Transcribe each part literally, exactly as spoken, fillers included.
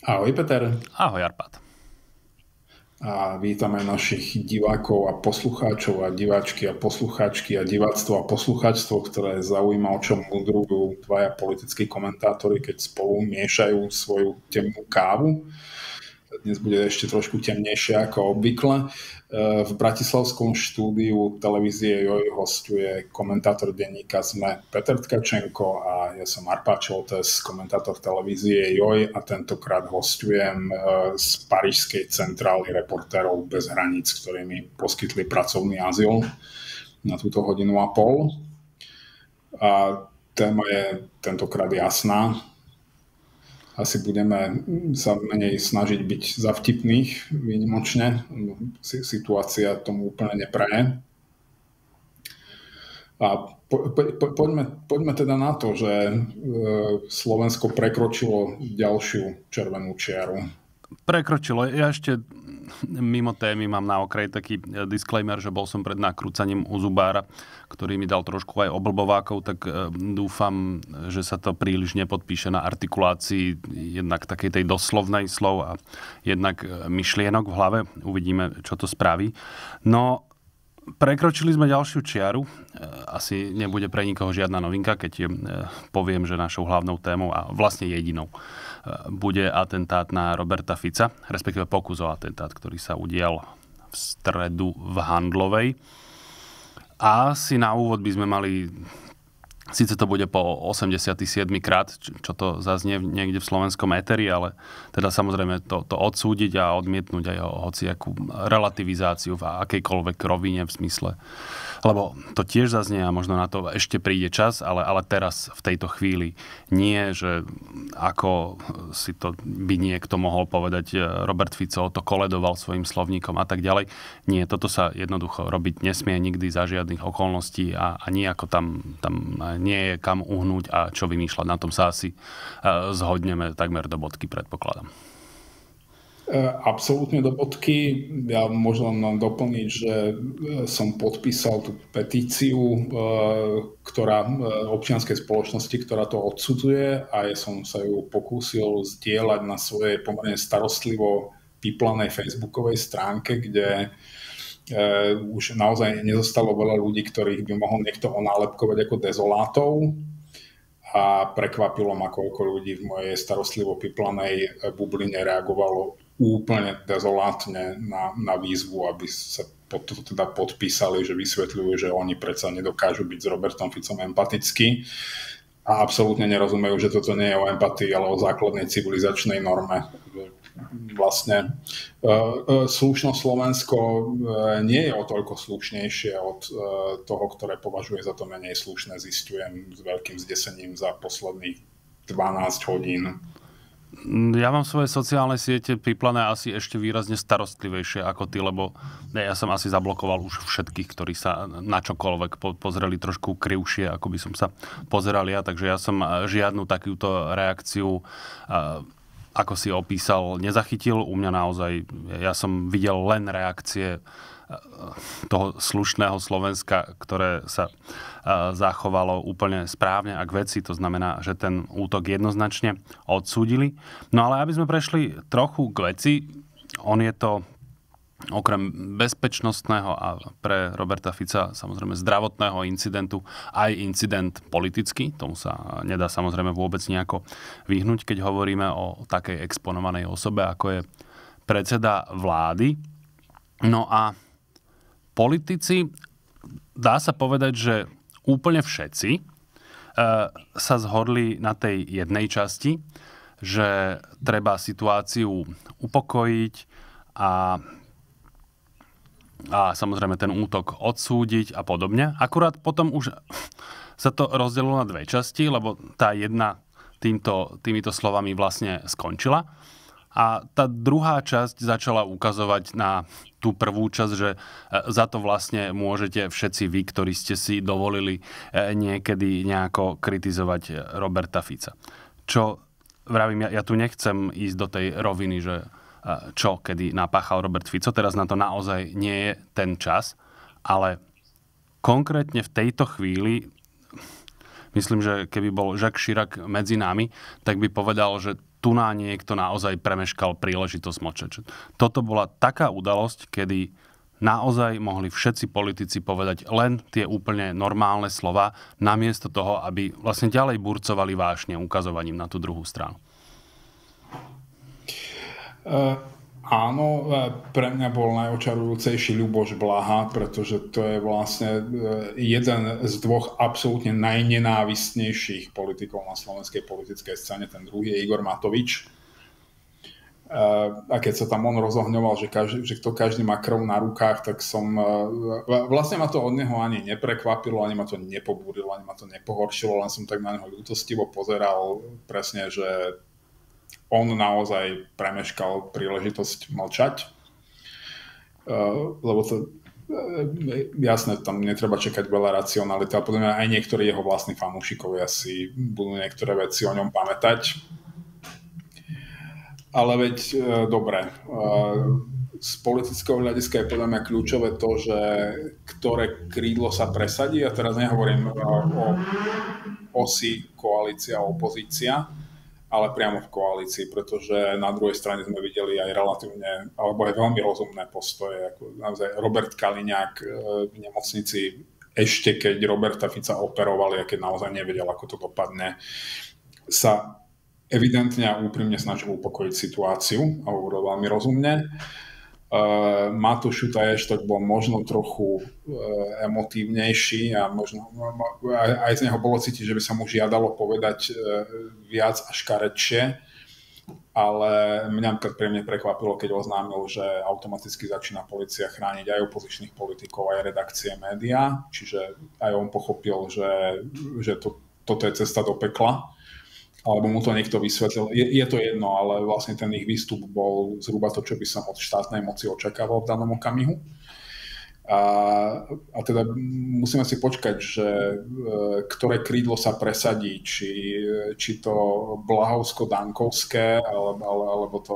Ahoj Peter. Ahoj Arpad. A vítame našich divákov a poslucháčov a diváčky a poslucháčky a diváctvo a poslucháčstvo, ktoré zaujíma, o čom mudrujú dvaja politickí komentátori, keď spolu miešajú svoju temnú kávu. Dnes bude ešte trošku temnejšie ako obvykle. V bratislavskom štúdiu televízie Joj hosťuje komentátor denníka SME Peter Tkačenko a ja som Arpad Šoltes, komentátor televízie Joj a tentokrát hosťujem z parížskej centrály Reportérov bez hraníc, ktorí mi poskytli pracovný azyl na túto hodinu a pol. A téma je tentokrát jasná. Asi budeme sa menej snažiť byť za vtipných výnimočne. Situácia tomu úplne nepraje. A po, po, poďme, poďme teda na to, že Slovensko prekročilo ďalšiu červenú čiaru. Prekročilo. Ja ešte mimo témy mám na okraj taký disclaimer, že bol som pred nakrúcaním u zubára, ktorý mi dal trošku aj oblbovákov, tak dúfam, že sa to príliš nepodpíše na artikulácii jednak takej tej doslovnej slov a jednak myšlienok v hlave. Uvidíme, čo to spraví. No, prekročili sme ďalšiu čiaru. Asi nebude pre nikoho žiadna novinka, keď poviem, že našou hlavnou témou a vlastne jedinou bude atentát na Roberta Fica, respektíve pokus o atentát, ktorý sa udial v stredu v Handlovej. A asi na úvod by sme mali, síce to bude po osemdesiaty siedmy krát, čo to zaznie niekde v slovenskom éteri, ale teda samozrejme to, to odsúdiť a odmietnúť aj hociakú relativizáciu v akejkoľvek rovine v smysle. Lebo to tiež zaznie a možno na to ešte príde čas, ale, ale teraz v tejto chvíli nie, že ako si to by niekto mohol povedať, Robert Fico to koledoval svojim slovníkom a tak ďalej. Nie, toto sa jednoducho robiť nesmie nikdy za žiadnych okolností a, a nejako tam, tam nie je kam uhnúť a čo vymýšľať. Na tom sa asi zhodneme takmer do bodky, predpokladám. Absolútne do bodky. Ja môžem len doplniť, že som podpísal tú petíciu, ktorá občianskej spoločnosti, ktorá to odsudzuje a ja som sa ju pokúsil zdieľať na svojej pomerne starostlivo piplanej facebookovej stránke, kde už naozaj nezostalo veľa ľudí, ktorých by mohol niekto onálepkovať ako dezolátov. A prekvapilo ma, koľko ľudí v mojej starostlivo piplanej bubline reagovalo úplne dezolátne na, na výzvu, aby sa pod to teda podpísali, že vysvetľujú, že oni predsa nedokážu byť s Robertom Ficom empatickí a absolútne nerozumejú, že toto nie je o empatii, ale o základnej civilizačnej norme. Vlastne slušno Slovensko nie je o toľko slušnejšie od toho, ktoré považuje za to menej slušné, zistujem s veľkým zdesením za posledných dvanásť hodín. Ja mám svoje sociálne siete piplané asi ešte výrazne starostlivejšie ako ty, lebo ja som asi zablokoval už všetkých, ktorí sa na čokoľvek pozreli trošku krivšie, ako by som sa pozeral ja, takže ja som žiadnu takúto reakciu, ako si opísal, nezachytil. U mňa naozaj, ja som videl len reakcie toho slušného Slovenska, ktoré sa zachovalo úplne správne a k veci. To znamená, že ten útok jednoznačne odsúdili. No ale aby sme prešli trochu k veci, on je to okrem bezpečnostného a pre Roberta Fica samozrejme zdravotného incidentu aj incident politický. Tomu sa nedá samozrejme vôbec nejako vyhnúť, keď hovoríme o takej exponovanej osobe, ako je predseda vlády. No a politici, dá sa povedať, že úplne všetci e, sa zhodli na tej jednej časti, že treba situáciu upokojiť a, a samozrejme ten útok odsúdiť a podobne. Akurát potom už sa to rozdelilo na dve časti, lebo tá jedna týmto, týmito slovami vlastne skončila. A tá druhá časť začala ukazovať na tú prvú časť, že za to vlastne môžete všetci vy, ktorí ste si dovolili niekedy nejako kritizovať Roberta Fica. Čo, vravím, ja, ja tu nechcem ísť do tej roviny, že čo, kedy napáchal Robert Fico, teraz na to naozaj nie je ten čas, ale konkrétne v tejto chvíli myslím, že keby bol Jacques Chirac medzi nami, tak by povedal, že tu na niekto naozaj premeškal príležitosť mlčať. Toto bola taká udalosť, kedy naozaj mohli všetci politici povedať len tie úplne normálne slova, namiesto toho, aby vlastne ďalej burcovali vášne ukazovaním na tú druhú stranu. Uh, áno, pre mňa bol najočarujúcejší Ľuboš Blaha, pretože to je vlastne jeden z dvoch absolútne najnenávistnejších politikov na slovenskej politickej scéne. Ten druhý je Igor Matovič. A keď sa tam on rozohňoval, že, každý, že to každý má krv na rukách, tak som... Vlastne ma to od neho ani neprekvapilo, ani ma to nepobúrilo, ani ma to nepohoršilo, len som tak na neho ľútostivo pozeral presne, že on naozaj premeškal príležitosť mlčať. Lebo to... Jasné, tam netreba čakať veľa racionality, ale podľa mňa aj niektorí jeho vlastní fanúšikovia si budú niektoré veci o ňom pamätať. Ale veď, e, dobre, e, z politického hľadiska je podľa mňa kľúčové to, že ktoré krídlo sa presadí, a teraz nehovorím o, o osi koalícia a opozícia, ale priamo v koalícii, pretože na druhej strane sme videli aj relatívne, alebo aj veľmi rozumné postoje, ako naozaj Robert Kaliňák v nemocnici ešte keď Roberta Fica operovali a keď naozaj nevedel, ako to dopadne, sa evidentne a úprimne snažil upokojiť situáciu a hovoril veľmi rozumne. Uh, Matúš Šutaj Eštok bol možno trochu uh, emotívnejší a možno aj, aj z neho bolo cítiť, že by sa mu žiadalo povedať uh, viac a škaredšie, ale mňa pre mňa prekvapilo, keď oznámil, že automaticky začína polícia chrániť aj opozičných politikov, aj redakcie médiá, čiže aj on pochopil, že, že to, toto je cesta do pekla. Alebo mu to niekto vysvetlil. Je, je to jedno, ale vlastne ten ich výstup bol zhruba to, čo by som od štátnej moci očakával v danom okamihu. A, a teda musíme si počkať, že e, ktoré krídlo sa presadí, či, či to Blahovsko-Dankovské, alebo, alebo to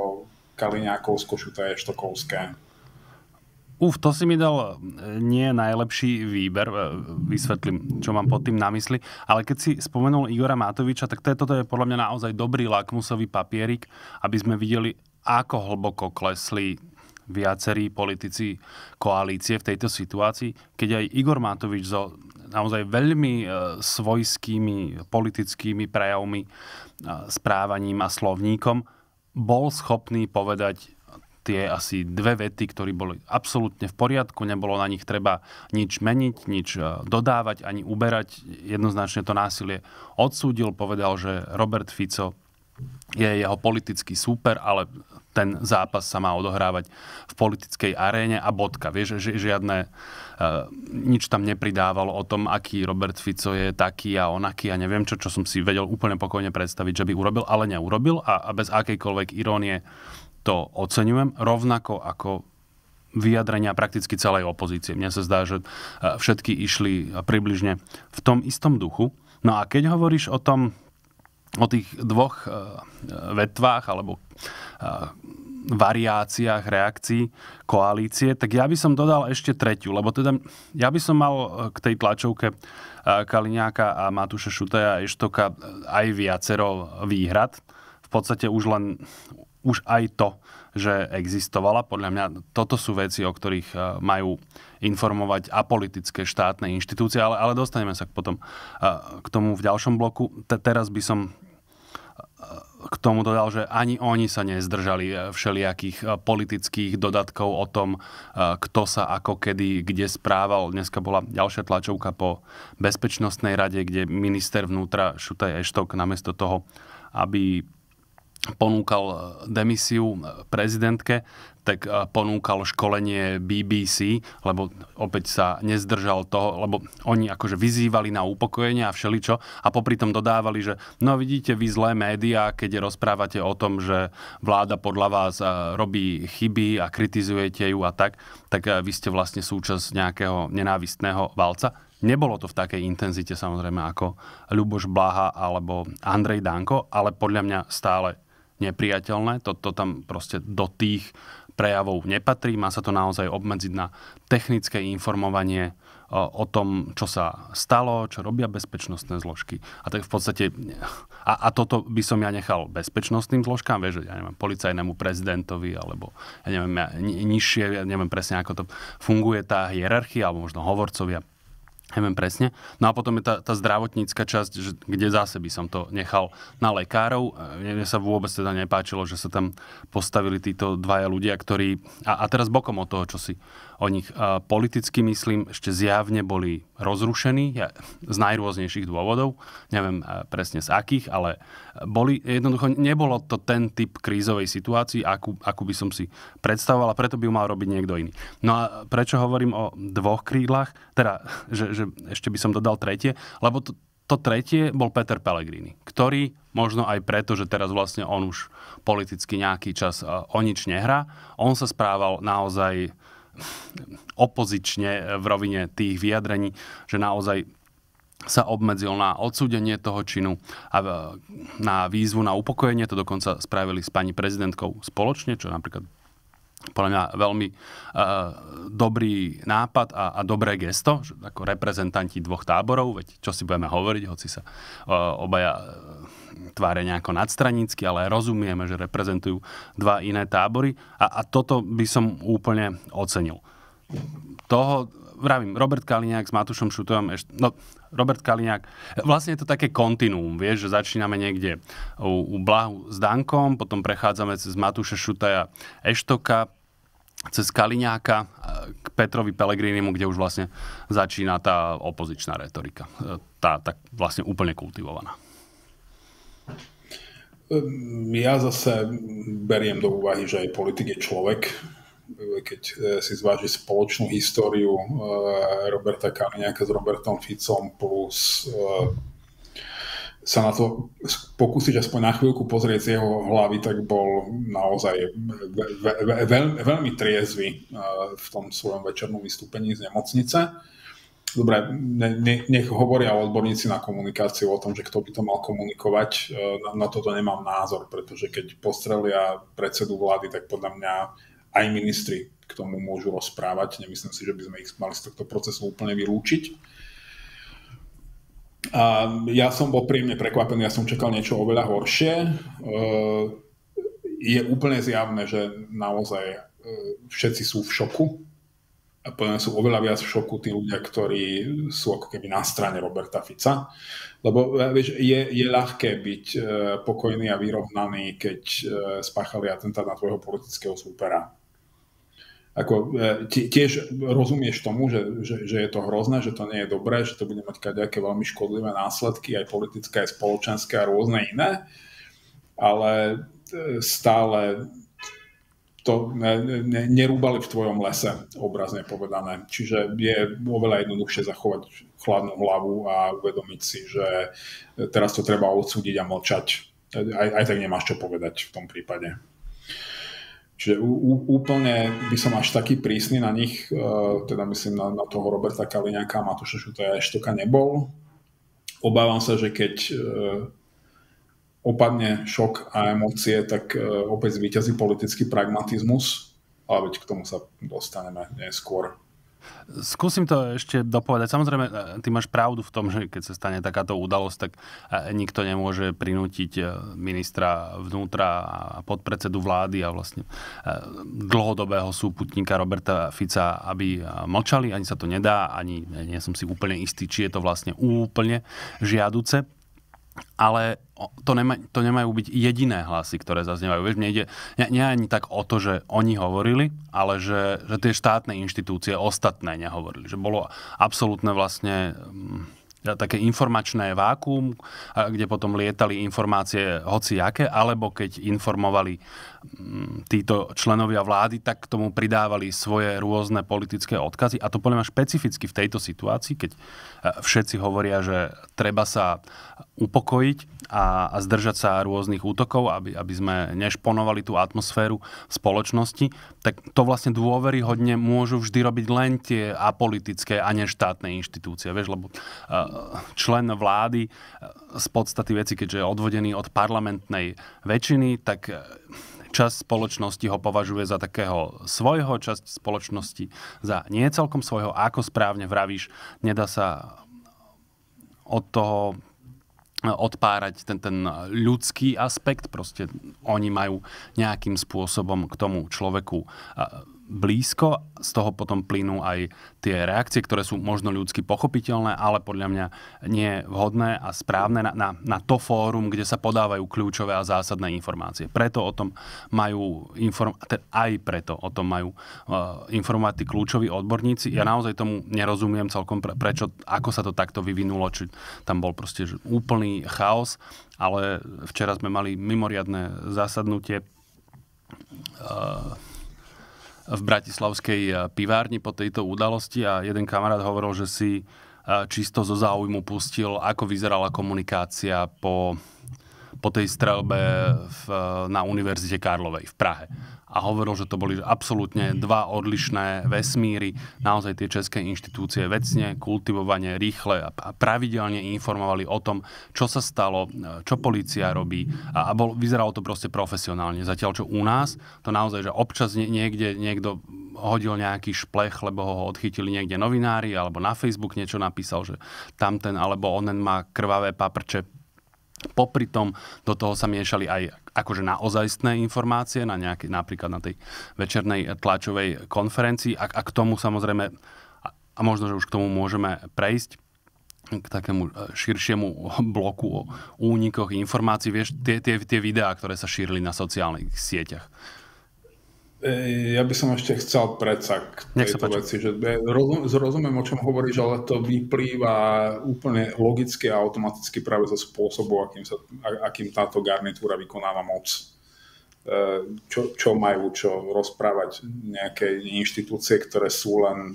Kaliňákovsko-Šutaj-Eštokovské. Uf, to si mi dal nie najlepší výber, vysvetlím, čo mám pod tým na mysli, ale keď si spomenul Igora Matoviča, tak toto je podľa mňa naozaj dobrý lakmusový papierik, aby sme videli, ako hlboko klesli viacerí politici koalície v tejto situácii, keď aj Igor Matovič so naozaj veľmi svojskými politickými prejavmi, správaním a slovníkom bol schopný povedať tie asi dve vety, ktoré boli absolútne v poriadku, nebolo na nich treba nič meniť, nič dodávať, ani uberať. Jednoznačne to násilie odsúdil, povedal, že Robert Fico je jeho politický súper, ale ten zápas sa má odohrávať v politickej aréne a bodka. Vieš, že žiadne, uh, nič tam nepridávalo o tom, aký Robert Fico je taký a onaký a neviem čo, čo som si vedel úplne pokojne predstaviť, že by urobil, ale neurobil a, a bez akejkoľvek irónie to oceňujem, rovnako ako vyjadrenia prakticky celej opozície. Mne sa zdá, že všetky išli približne v tom istom duchu. No a keď hovoríš o tom, o tých dvoch vetvách alebo variáciách reakcií koalície, tak ja by som dodal ešte tretiu, lebo teda ja by som mal k tej tlačovke Kaliňáka a Matúša Šutaja Eštoka aj viacero výhrad. V podstate už len už aj to, že existovala. Podľa mňa toto sú veci, o ktorých majú informovať apolitické štátne inštitúcie, ale, ale dostaneme sa potom k tomu v ďalšom bloku. Te, teraz by som k tomu dodal, že ani oni sa nezdržali všelijakých politických dodatkov o tom, kto sa ako kedy, kde správal. Dneska bola ďalšia tlačovka po Bezpečnostnej rade, kde minister vnútra Šutaj Eštok namiesto toho, aby ponúkal demisiu prezidentke, tak ponúkal školenie bé bé cé, lebo opäť sa nezdržal toho, lebo oni akože vyzývali na upokojenie a všeličo a popri tom dodávali, že no vidíte vy zlé médiá, keď rozprávate o tom, že vláda podľa vás robí chyby a kritizujete ju a tak, tak vy ste vlastne súčasť nejakého nenávistného válca. Nebolo to v takej intenzite samozrejme ako Ľuboš Blaha alebo Andrej Danko, ale podľa mňa stále nepriateľné. Toto tam proste do tých prejavov nepatrí. Má sa to naozaj obmedziť na technické informovanie o tom, čo sa stalo, čo robia bezpečnostné zložky. A tak v podstate, a, a toto by som ja nechal bezpečnostným zložkám, vieš, ja neviem, policajnému prezidentovi, alebo ja neviem, ja, nižšie, ja neviem presne, ako to funguje tá hierarchia, alebo možno hovorcovia. Neviem presne. No a potom je tá, tá zdravotnícka časť, že, kde zase by som to nechal na lekárov. Mne sa vôbec teda nepáčilo, že sa tam postavili títo dvaja ľudia, ktorí... A, a teraz bokom od toho, čo si o nich a, politicky myslím, ešte zjavne boli rozrušení ja, z najrôznejších dôvodov. Neviem a, presne z akých, ale boli... Jednoducho nebolo to ten typ krízovej situácii, akú, akú by som si predstavoval, a preto by ju mal robiť niekto iný. No a prečo hovorím o dvoch krídlach? Teda, že, že ešte by som dodal tretie, lebo to, to tretie bol Peter Pellegrini, ktorý možno aj preto, že teraz vlastne on už politicky nejaký čas o nič nehrá, on sa správal naozaj opozične v rovine tých vyjadrení, že naozaj sa obmedzil na odsúdenie toho činu a na výzvu na upokojenie, to dokonca spravili s pani prezidentkou spoločne, čo napríklad podľa mňa veľmi uh, dobrý nápad a, a dobré gesto, že ako reprezentanti dvoch táborov, veď čo si budeme hovoriť, hoci sa uh, obaja uh, tvária nejako nadstranícky, ale rozumieme, že reprezentujú dva iné tábory a, a toto by som úplne ocenil. Toho, vravím, Robert Kaliňák s Matúšom Šutajom, ešte, no Robert Kaliňák, vlastne je to také kontinuum, vieš, že začíname niekde u, u Blahu s Dankom, potom prechádzame cez Matúša Šutaja Eštoka, cez Kaliňáka k Petrovi Pellegrinimu, kde už vlastne začína tá opozičná retorika. Tá tak vlastne úplne kultivovaná. Ja zase beriem do úvahy, že aj politik je človek. Keď si zváži spoločnú históriu Roberta Kaliňáka s Robertom Ficom plus sa na to pokúsiť aspoň na chvíľku pozrieť z jeho hlavy, tak bol naozaj ve- ve- veľ- veľmi triezvy v tom svojom večernom vystúpení z nemocnice. Dobre, ne- ne- nech hovoria odborníci na komunikáciu o tom, že kto by to mal komunikovať. Na, na toto nemám názor, pretože keď postrelia predsedu vlády, tak podľa mňa aj ministri k tomu môžu rozprávať. Nemyslím si, že by sme ich mali z tohto procesu úplne vylúčiť. A ja som bol príjemne prekvapený, ja som čakal niečo oveľa horšie. Je úplne zjavné, že naozaj všetci sú v šoku. A podľa sú oveľa viac v šoku tí ľudia, ktorí sú ako keby na strane Roberta Fica. Lebo vieš, je, je ľahké byť pokojný a vyrovnaný, keď spáchali atentát na tvojho politického súpera. Ako, tiež rozumieš tomu, že, že, že je to hrozné, že to nie je dobré, že to bude mať kadejaké veľmi škodlivé následky, aj politické, aj spoločenské a rôzne iné, ale stále to ne, ne, nerúbali v tvojom lese, obrazne povedané. Čiže je oveľa jednoduchšie zachovať chladnú hlavu a uvedomiť si, že teraz to treba odsúdiť a mlčať. Aj, aj tak nemáš čo povedať v tom prípade. Čiže ú, úplne by som až taký prísny na nich, teda myslím na, na toho Roberta Kaliňáka a Matúša Šutaja Eštoka nebol. Obávam sa, že keď opadne šok a emócie, tak opäť zvíťazí politický pragmatizmus, ale veď k tomu sa dostaneme neskôr. Skúsim to ešte dopovedať. Samozrejme, ty máš pravdu v tom, že keď sa stane takáto udalosť, tak nikto nemôže prinútiť ministra vnútra a podpredsedu vlády a vlastne dlhodobého súputníka Roberta Fica, aby mlčali. Ani sa to nedá, ani nie som si úplne istý, či je to vlastne úplne žiaduce. Ale to, nema, to nemajú byť jediné hlasy, ktoré zaznievajú. Vieš, mne ide nie, nie ani tak o to, že oni hovorili, ale že, že tie štátne inštitúcie ostatné nehovorili. Že bolo absolútne vlastne také informačné vákuum, kde potom lietali informácie hociaké, alebo keď informovali títo členovia vlády, tak k tomu pridávali svoje rôzne politické odkazy. A to podľa mňa špecificky v tejto situácii, keď všetci hovoria, že treba sa upokojiť a, a zdržať sa rôznych útokov, aby, aby sme nešponovali tú atmosféru v spoločnosti, tak to vlastne dôveryhodne môžu vždy robiť len tie apolitické a neštátne inštitúcie. Vieš, lebo člen vlády z podstaty veci, keďže je odvodený od parlamentnej väčšiny, tak časť spoločnosti ho považuje za takého svojho, časť spoločnosti za nie celkom svojho. Ako správne vravíš, nedá sa od toho odpárať ten, ten ľudský aspekt. Proste oni majú nejakým spôsobom k tomu človeku blízko, z toho potom plynú aj tie reakcie, ktoré sú možno ľudsky pochopiteľné, ale podľa mňa nie vhodné a správne na, na, na to fórum, kde sa podávajú kľúčové a zásadné informácie. Preto o tom majú inform- aj preto o tom majú uh, informovať tí kľúčoví odborníci. Ja naozaj tomu nerozumiem celkom, pre, prečo, ako sa to takto vyvinulo, či tam bol proste úplný chaos, ale včera sme mali mimoriadne zasadnutie uh, v bratislavskej pivárni po tejto udalosti a jeden kamarát hovoril, že si čisto zo záujmu pustil, ako vyzerala komunikácia po, po tej streľbe v, na Univerzite Karlovej v Prahe. A hovoril, že to boli absolútne dva odlišné vesmíry. Naozaj tie české inštitúcie vecne, kultivovane, rýchle a pravidelne informovali o tom, čo sa stalo, čo polícia robí. A, a bol, vyzeralo to proste profesionálne. Zatiaľ, čo u nás, to naozaj, že občas niekde niekto hodil nejaký šplech, lebo ho odchytili niekde novinári, alebo na Facebook niečo napísal, že tamten alebo onen má krvavé paprče. Popri tom do toho sa miešali aj akože naozajstné informácie na nejaký, napríklad na tej večernej tlačovej konferencii a, a k tomu samozrejme, a, a možno, že už k tomu môžeme prejsť k takému širšiemu bloku o únikoch informácií. Vieš, tie, tie, tie videá, ktoré sa šírili na sociálnych sieťach. Ja by som ešte chcel predsa k tejto veci, že rozum, rozumiem, o čom hovoríš, ale to vyplýva úplne logicky a automaticky práve zo spôsobu, akým, sa, akým táto garnitúra vykonáva moc. Čo, čo majú čo rozprávať nejaké inštitúcie, ktoré sú len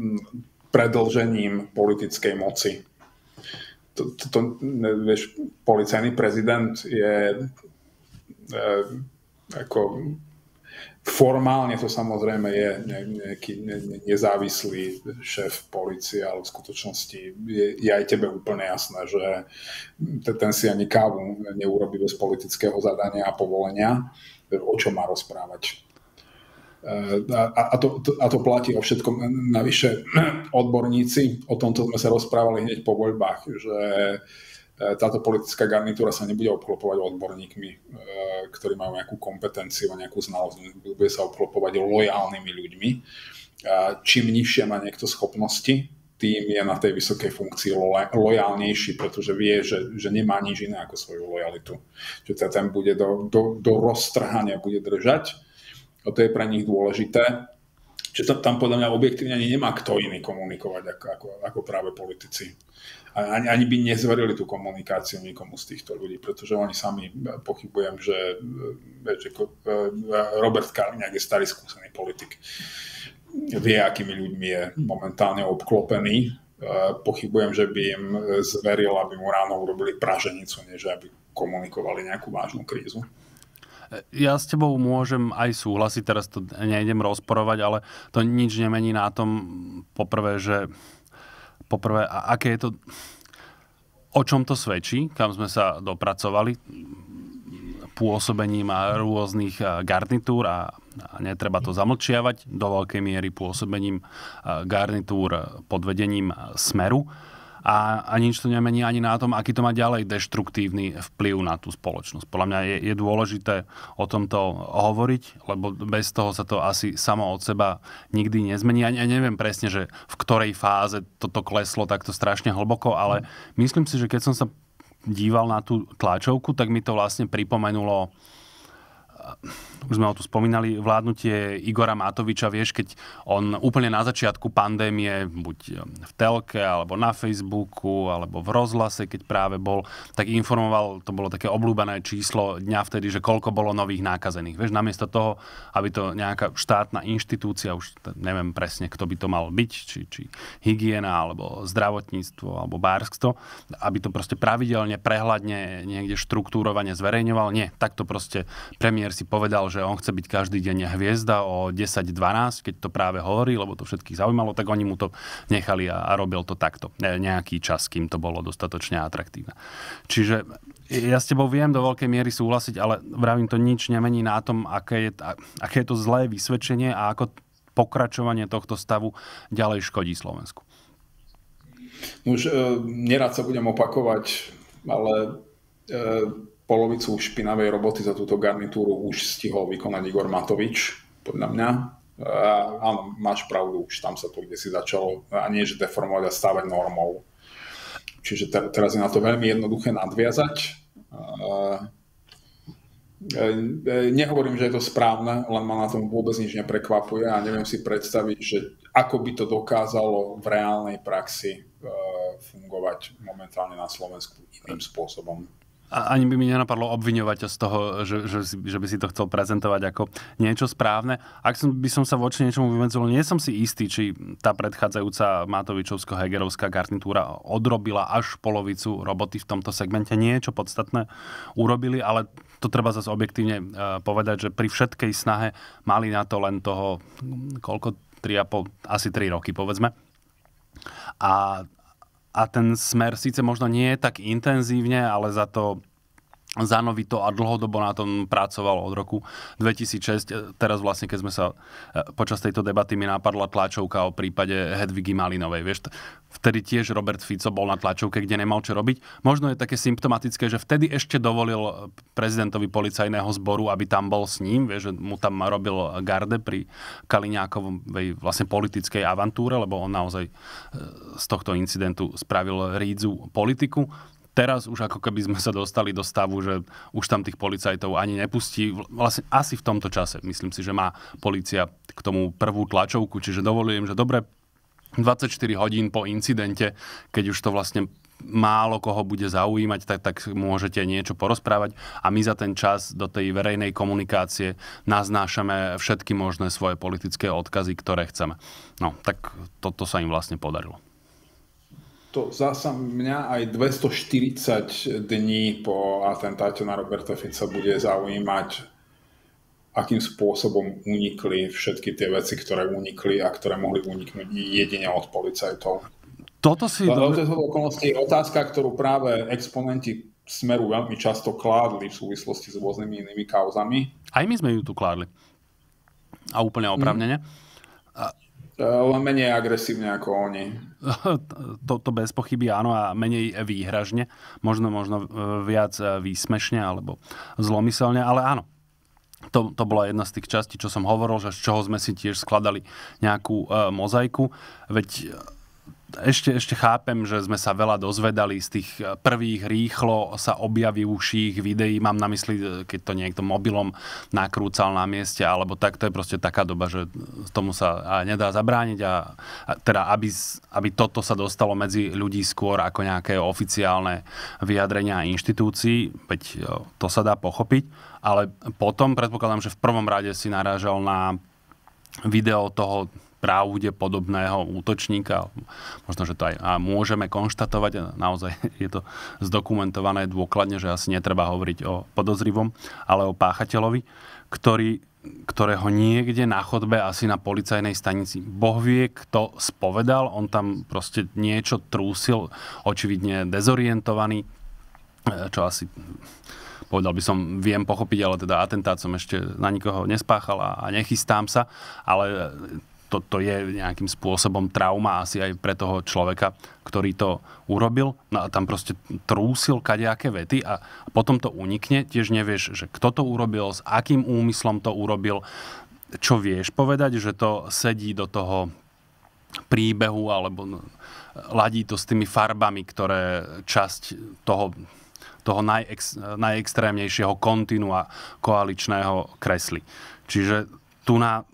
predĺžením politickej moci. To, to, to, vieš, policajný prezident je e, ako... Formálne to samozrejme je nejaký nezávislý šéf polície, ale v skutočnosti je, je aj tebe úplne jasné, že ten si ani kávu neurobí bez politického zadania a povolenia, o čom má rozprávať. A, a, to, a to platí o všetkom. Navyše odborníci, o tomto sme sa rozprávali hneď po voľbách, že táto politická garnitúra sa nebude obklopovať odborníkmi, ktorí majú nejakú kompetenciu a nejakú znalosť. Bude sa obklopovať lojálnymi ľuďmi. Čím nižšie má niekto schopnosti, tým je na tej vysokej funkcii lojálnejší, pretože vie, že, že nemá nič iné ako svoju lojalitu. Že ten bude do, do, do roztrhania bude držať. A to je pre nich dôležité. Čiže tam podľa mňa objektívne ani nemá kto iný komunikovať ako, ako, ako práve politici. Ani, ani by nezverili tú komunikáciu nikomu z týchto ľudí, pretože oni sami, pochybujem, že, že Robert Kaliňák je starý skúsený politik. Vie, akými ľuďmi je momentálne obklopený. Pochybujem, že by im zveril, aby mu ráno urobili praženicu, než aby komunikovali nejakú vážnu krízu. Ja s tebou môžem aj súhlasiť, teraz to nejdem rozporovať, ale to nič nemení na tom, poprvé, že poprvé, a aké je to, o čom to svedčí, kam sme sa dopracovali pôsobením rôznych garnitúr a netreba to zamlčiavať, do veľkej miery pôsobením garnitúr pod vedením Smeru. A, a nič to nemení ani na tom, aký to má ďalej deštruktívny vplyv na tú spoločnosť. Podľa mňa je, je dôležité o tomto hovoriť, lebo bez toho sa to asi samo od seba nikdy nezmení. Ja neviem presne, že v ktorej fáze toto kleslo takto strašne hlboko, ale myslím si, že keď som sa díval na tú tlačovku, tak mi to vlastne pripomenulo, už sme ho tu spomínali, vládnutie Igora Matoviča, vieš, keď on úplne na začiatku pandémie, buď v telke, alebo na Facebooku, alebo v rozhlase, keď práve bol, tak informoval, to bolo také obľúbené číslo dňa vtedy, že koľko bolo nových nákazených. Vieš, namiesto toho, aby to nejaká štátna inštitúcia, už neviem presne, kto by to mal byť, či, či hygiena, alebo zdravotníctvo, alebo bárstvo, aby to proste pravidelne, prehľadne, niekde štruktúrovane zverejňoval. Nie, tak to proste premiér si povedal, že on chce byť každý deň hviezda o desať dvanásť, keď to práve hovorí, lebo to všetkých zaujímalo, tak oni mu to nechali a, a robil to takto. Nejaký čas, kým to bolo dostatočne atraktívne. Čiže Ja s tebou viem do veľkej miery súhlasiť, ale vravím, to nič nemení na tom, aké je, aké je to zlé vysvedčenie a ako pokračovanie tohto stavu ďalej škodí Slovensku. Už e, nerad sa budem opakovať, ale e, polovicu špinavej roboty za túto garnitúru už stihol vykonať Igor Matovič, podľa mňa. E, áno, máš pravdu, už tam sa to kdesi začalo, a nie že deformovať a stávať normou. Čiže te, teraz je na to veľmi jednoduché nadviazať. E, e, nehovorím, že je to správne, len ma na tom vôbec nič neprekvapuje a neviem si predstaviť, že ako by to dokázalo v reálnej praxi e, fungovať momentálne na Slovensku iným spôsobom. A ani by mi nenapadlo obviňovať z toho, že, že, že by si to chcel prezentovať ako niečo správne. Ak som, by som sa voči niečomu vymedzil, nie som si istý, či tá predchádzajúca Matovičovsko-Hegerovská garnitúra odrobila až polovicu roboty v tomto segmente. Niečo podstatné urobili, ale to treba zase objektívne povedať, že pri všetkej snahe mali na to len toho, koľko, tri a pol, asi tri roky, povedzme. A A ten Smer síce možno nie je tak intenzívne, ale za to zanovito a dlhodobo na tom pracoval od roku dvetisícšesť. Teraz vlastne, keď sme sa počas tejto debaty mi napadla tlačovka o prípade Hedvigy Malinovej. Vieš, vtedy tiež Robert Fico bol na tlačovke, kde nemal čo robiť. Možno je také symptomatické, že vtedy ešte dovolil prezidentovi policajného zboru, aby tam bol s ním. Vieš, že mu tam robil garde pri Kaliňákovej vlastne politickej avantúre, lebo on naozaj z tohto incidentu spravil rídzu politiku. Teraz už ako keby sme sa dostali do stavu, že už tam tých policajtov ani nepustí. Vlastne asi v tomto čase. Myslím si, že má polícia k tomu prvú tlačovku, čiže dovolujem, že dobre, dvadsaťštyri hodín po incidente, keď už to vlastne málo koho bude zaujímať, tak, tak môžete niečo porozprávať a my za ten čas do tej verejnej komunikácie naznášame všetky možné svoje politické odkazy, ktoré chceme. No, tak toto sa im vlastne podarilo. To zasa mňa aj dvestoštyridsať dní po atentáte na Roberta Fica bude zaujímať, akým spôsobom unikli všetky tie veci, ktoré unikli a ktoré mohli uniknúť jedine od policajtov. Toto si... To je okolností otázka, ktorú práve exponenti Smeru veľmi často kládli v súvislosti s rôznymi inými kauzami. Aj my sme ju tu kládli. A úplne oprávnene. A... Len menej agresívne ako oni. To, to bez pochyby áno a menej výhražne. Možno, možno viac výsmešne alebo zlomyselne, ale áno. To, to bola jedna z tých častí, čo som hovoril, že z čoho sme si tiež skladali nejakú e, mozaiku. Veď ešte, ešte chápem, že sme sa veľa dozvedali z tých prvých rýchlo sa objavivších videí. Mám na mysli, keď to niekto mobilom nakrúcal na mieste, alebo tak, to je proste taká doba, že tomu sa nedá zabrániť a, a teda, aby, aby toto sa dostalo medzi ľudí skôr ako nejaké oficiálne vyjadrenia inštitúcií, veď to sa dá pochopiť, ale potom predpokladám, že v prvom rade si narážal na video toho pravdepodobného útočníka. Možno, že to aj a môžeme konštatovať, naozaj je to zdokumentované dôkladne, že asi netreba hovoriť o podozrivom, ale o páchateľovi, ktorý, ktorého niekde na chodbe, asi na policajnej stanici, Boh vie, kto spovedal, on tam proste niečo trúsil, očividne dezorientovaný, čo asi povedal by som, viem pochopiť, ale teda atentát som ešte na nikoho nespáchal a, a nechystám sa, ale To, to je nejakým spôsobom trauma asi aj pre toho človeka, ktorý to urobil. No a tam proste trúsil kadejaké vety a potom to unikne. Tiež nevieš, že kto to urobil, s akým úmyslom to urobil. Čo vieš povedať, že to sedí do toho príbehu alebo ladí to s tými farbami, ktoré časť toho, toho najex, najextrémnejšieho kontinua koaličného kresli. Čiže tu na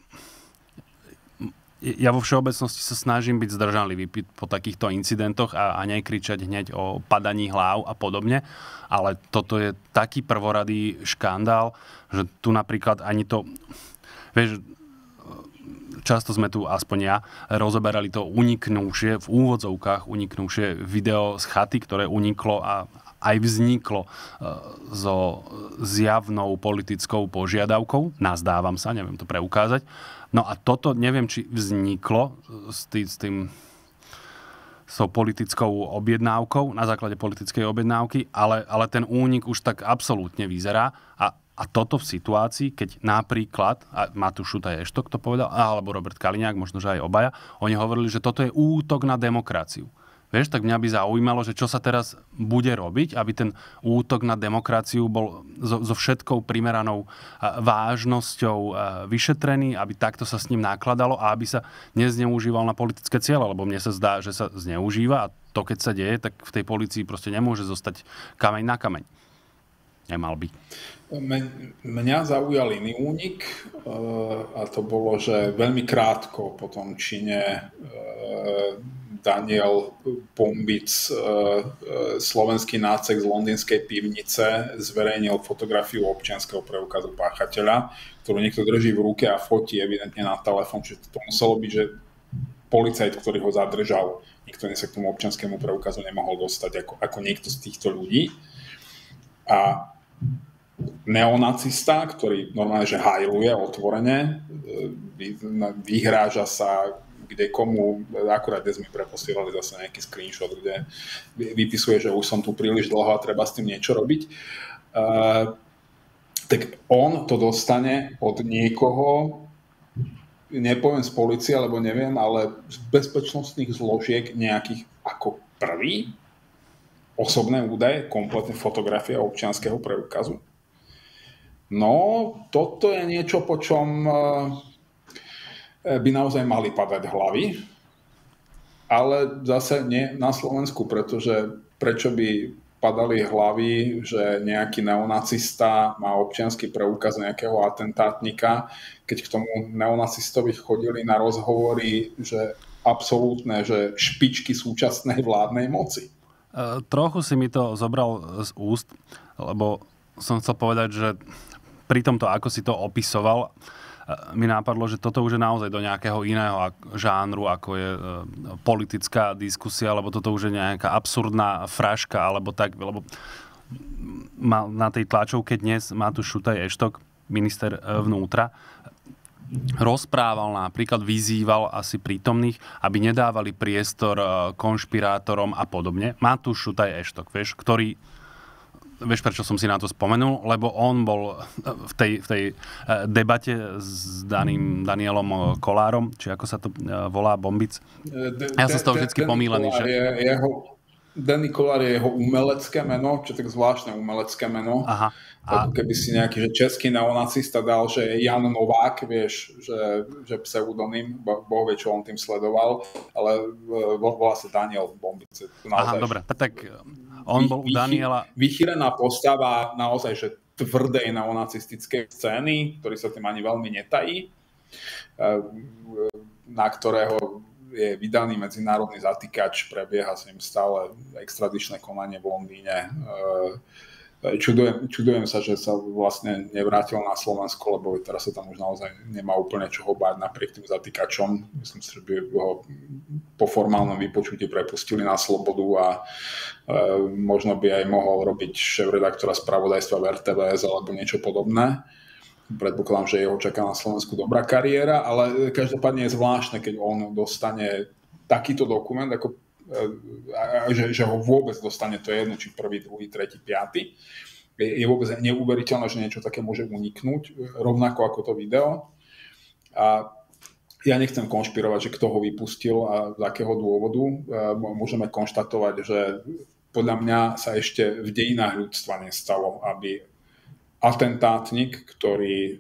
ja vo všeobecnosti sa snažím byť zdržanlivý po takýchto incidentoch a, a nekričať hneď o padaní hlav a podobne, ale toto je taký prvoradý škandál, že tu napríklad ani to, vieš, často sme tu, aspoň ja, rozoberali to uniknúšie, v úvodzovkách uniknúšie video z chaty, ktoré uniklo a aj vzniklo so zjavnou politickou požiadavkou. Nazdávam sa, neviem to preukázať. No a toto neviem, či vzniklo s tým, s tým, s tou politickou objednávkou, na základe politickej objednávky, ale, ale ten únik už tak absolútne vyzerá. A, a toto v situácii, keď napríklad, a Matúš Šutaj Eštok to povedal, alebo Robert Kaliňák, možno, že aj obaja, oni hovorili, že toto je útok na demokraciu. Vieš, tak mňa by zaujímalo, že čo sa teraz bude robiť, aby ten útok na demokraciu bol so, so všetkou primeranou vážnosťou vyšetrený, aby takto sa s ním nakladalo a aby sa nezneužíval na politické ciele, lebo mne sa zdá, že sa zneužíva a to, keď sa deje, tak v tej polícii proste nemôže zostať kameň na kameň. Nemal by. Mňa zaujal iný únik a to bolo, že veľmi krátko po tom čine Daniel Bombic, slovenský nácek z londýnskej pivnice, zverejnil fotografiu občianskeho preukazu páchateľa, ktorú niekto drží v ruke a fotí evidentne na telefón, čiže to muselo byť, že policajt, ktorý ho zadržal, nikto sa k tomu občianskému preukazu nemohol dostať ako, ako niekto z týchto ľudí. A neonacista, ktorý normálne, že hajluje otvorene, vyhráža sa kde komu, akurát dnes mi preposielali zase nejaký screenshot, kde vypisuje, že už som tu príliš dlho a treba s tým niečo robiť. Uh, tak on to dostane od niekoho, nepoviem z polície, alebo neviem, ale z bezpečnostných zložiek nejakých ako prvý osobné údaje, kompletne fotografia občianskeho preukazu. No, toto je niečo, po čom uh, by naozaj mali padať hlavy, ale zase nie na Slovensku, pretože prečo by padali hlavy, že nejaký neonacista má občiansky preukaz nejakého atentátnika, keď k tomu neonacistovi chodili na rozhovory, že absolútne, že špičky súčasnej vládnej moci. E, trochu si mi to zobral z úst, lebo som chcel povedať, že pri tomto, ako si to opisoval, mi nápadlo, že toto už je naozaj do nejakého iného žánru, ako je e, politická diskusia, lebo toto už je nejaká absurdná fraška, alebo tak, lebo mal na tej tlačovke dnes Matúš Šutaj Eštok, minister vnútra, rozprával napríklad, vyzýval asi prítomných, aby nedávali priestor konšpirátorom a podobne. Matúš Šutaj Eštok, vieš, ktorý Vieš, prečo som si na to spomenul? Lebo on bol v tej, v tej debate s Daným, Danielom Kolárom, či ako sa to volá, Bombic. Ja som z toho vždycky pomýlený. Že... Jeho, Danny Kolár je jeho umelecké meno, čo tak zvláštne umelecké meno. Aha. A... Ako keby si nejaký že český neonacista dal, že Jan Novák, vieš, že, že pseudonym, Boh vie, čo on tým sledoval, ale volá sa Daniel Bombic. Aha, dobre, tak on bol u Daniela... Vychýrená postava naozaj, že tvrdej neonacistickej scény, ktorý sa tým ani veľmi netají, na ktorého je vydaný medzinárodný zatýkač, prebieha s ním stále extradičné konanie v Londýne. Čudujem, čudujem sa, že sa vlastne nevrátil na Slovensko, lebo teraz sa tam už naozaj nemá úplne čoho báť napriek tým zatýkačom. Myslím si, že by ho po formálnom vypočutí prepustili na slobodu a e, možno by aj mohol robiť šéf-redaktora spravodajstva v er té vé es alebo niečo podobné. Predpokladám, že jeho čaká na Slovensku dobrá kariéra, ale každopádne je zvláštne, keď on dostane takýto dokument, ako Že, že ho vôbec dostane, to je jedno, či prvý, druhý, tretí, piaty. Je, je vôbec neuveriteľné, že niečo také môže uniknúť, rovnako ako to video. A ja nechcem konšpirovať, že kto ho vypustil a z akého dôvodu. Môžeme konštatovať, že podľa mňa sa ešte v dejinách ľudstva nestalo, aby atentátnik, ktorý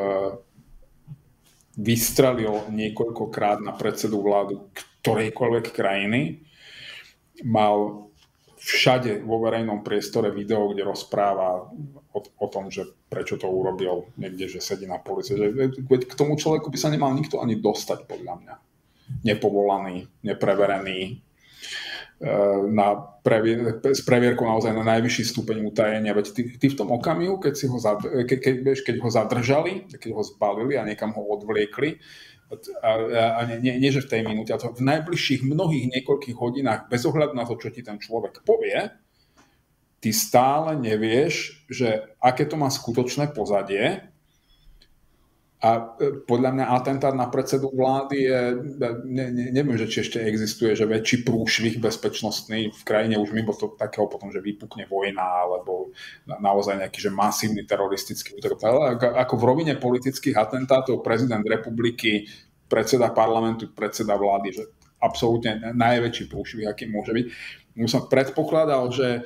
vystrelil niekoľkokrát na predsedu vládu ktorejkoľvek krajiny, mal všade vo verejnom priestore video, kde rozpráva o, o tom, že prečo to urobil niekde, že sedí na policie. Že, k tomu človeku by sa nemal nikto ani dostať, podľa mňa. Nepovolaný, nepreverený, na previer- s previerkou naozaj na najvyšší stupeň utajenia. Veď ty, ty v tom okamihu, keď, si ho zad- ke, ke, keď ho zadržali, keď ho zbalili a niekam ho odvliekli, a, a nie, nie, nie, že v tej minúte, ale to v najbližších mnohých niekoľkých hodinách, bez ohľadu na to, čo ti ten človek povie, ty stále nevieš, že aké to má skutočné pozadie A podľa mňa atentát na predsedu vlády je, ne, ne, neviem, že či ešte existuje, že väčší prúšvih bezpečnostný v krajine už mimo to takého potom, že vypukne vojna alebo naozaj nejaký, že masívny teroristický útok. Ale ako v rovine politických atentátov prezident republiky, predseda parlamentu, predseda vlády, že absolútne najväčší prúšvih, aký môže byť. Už som predpokladal, že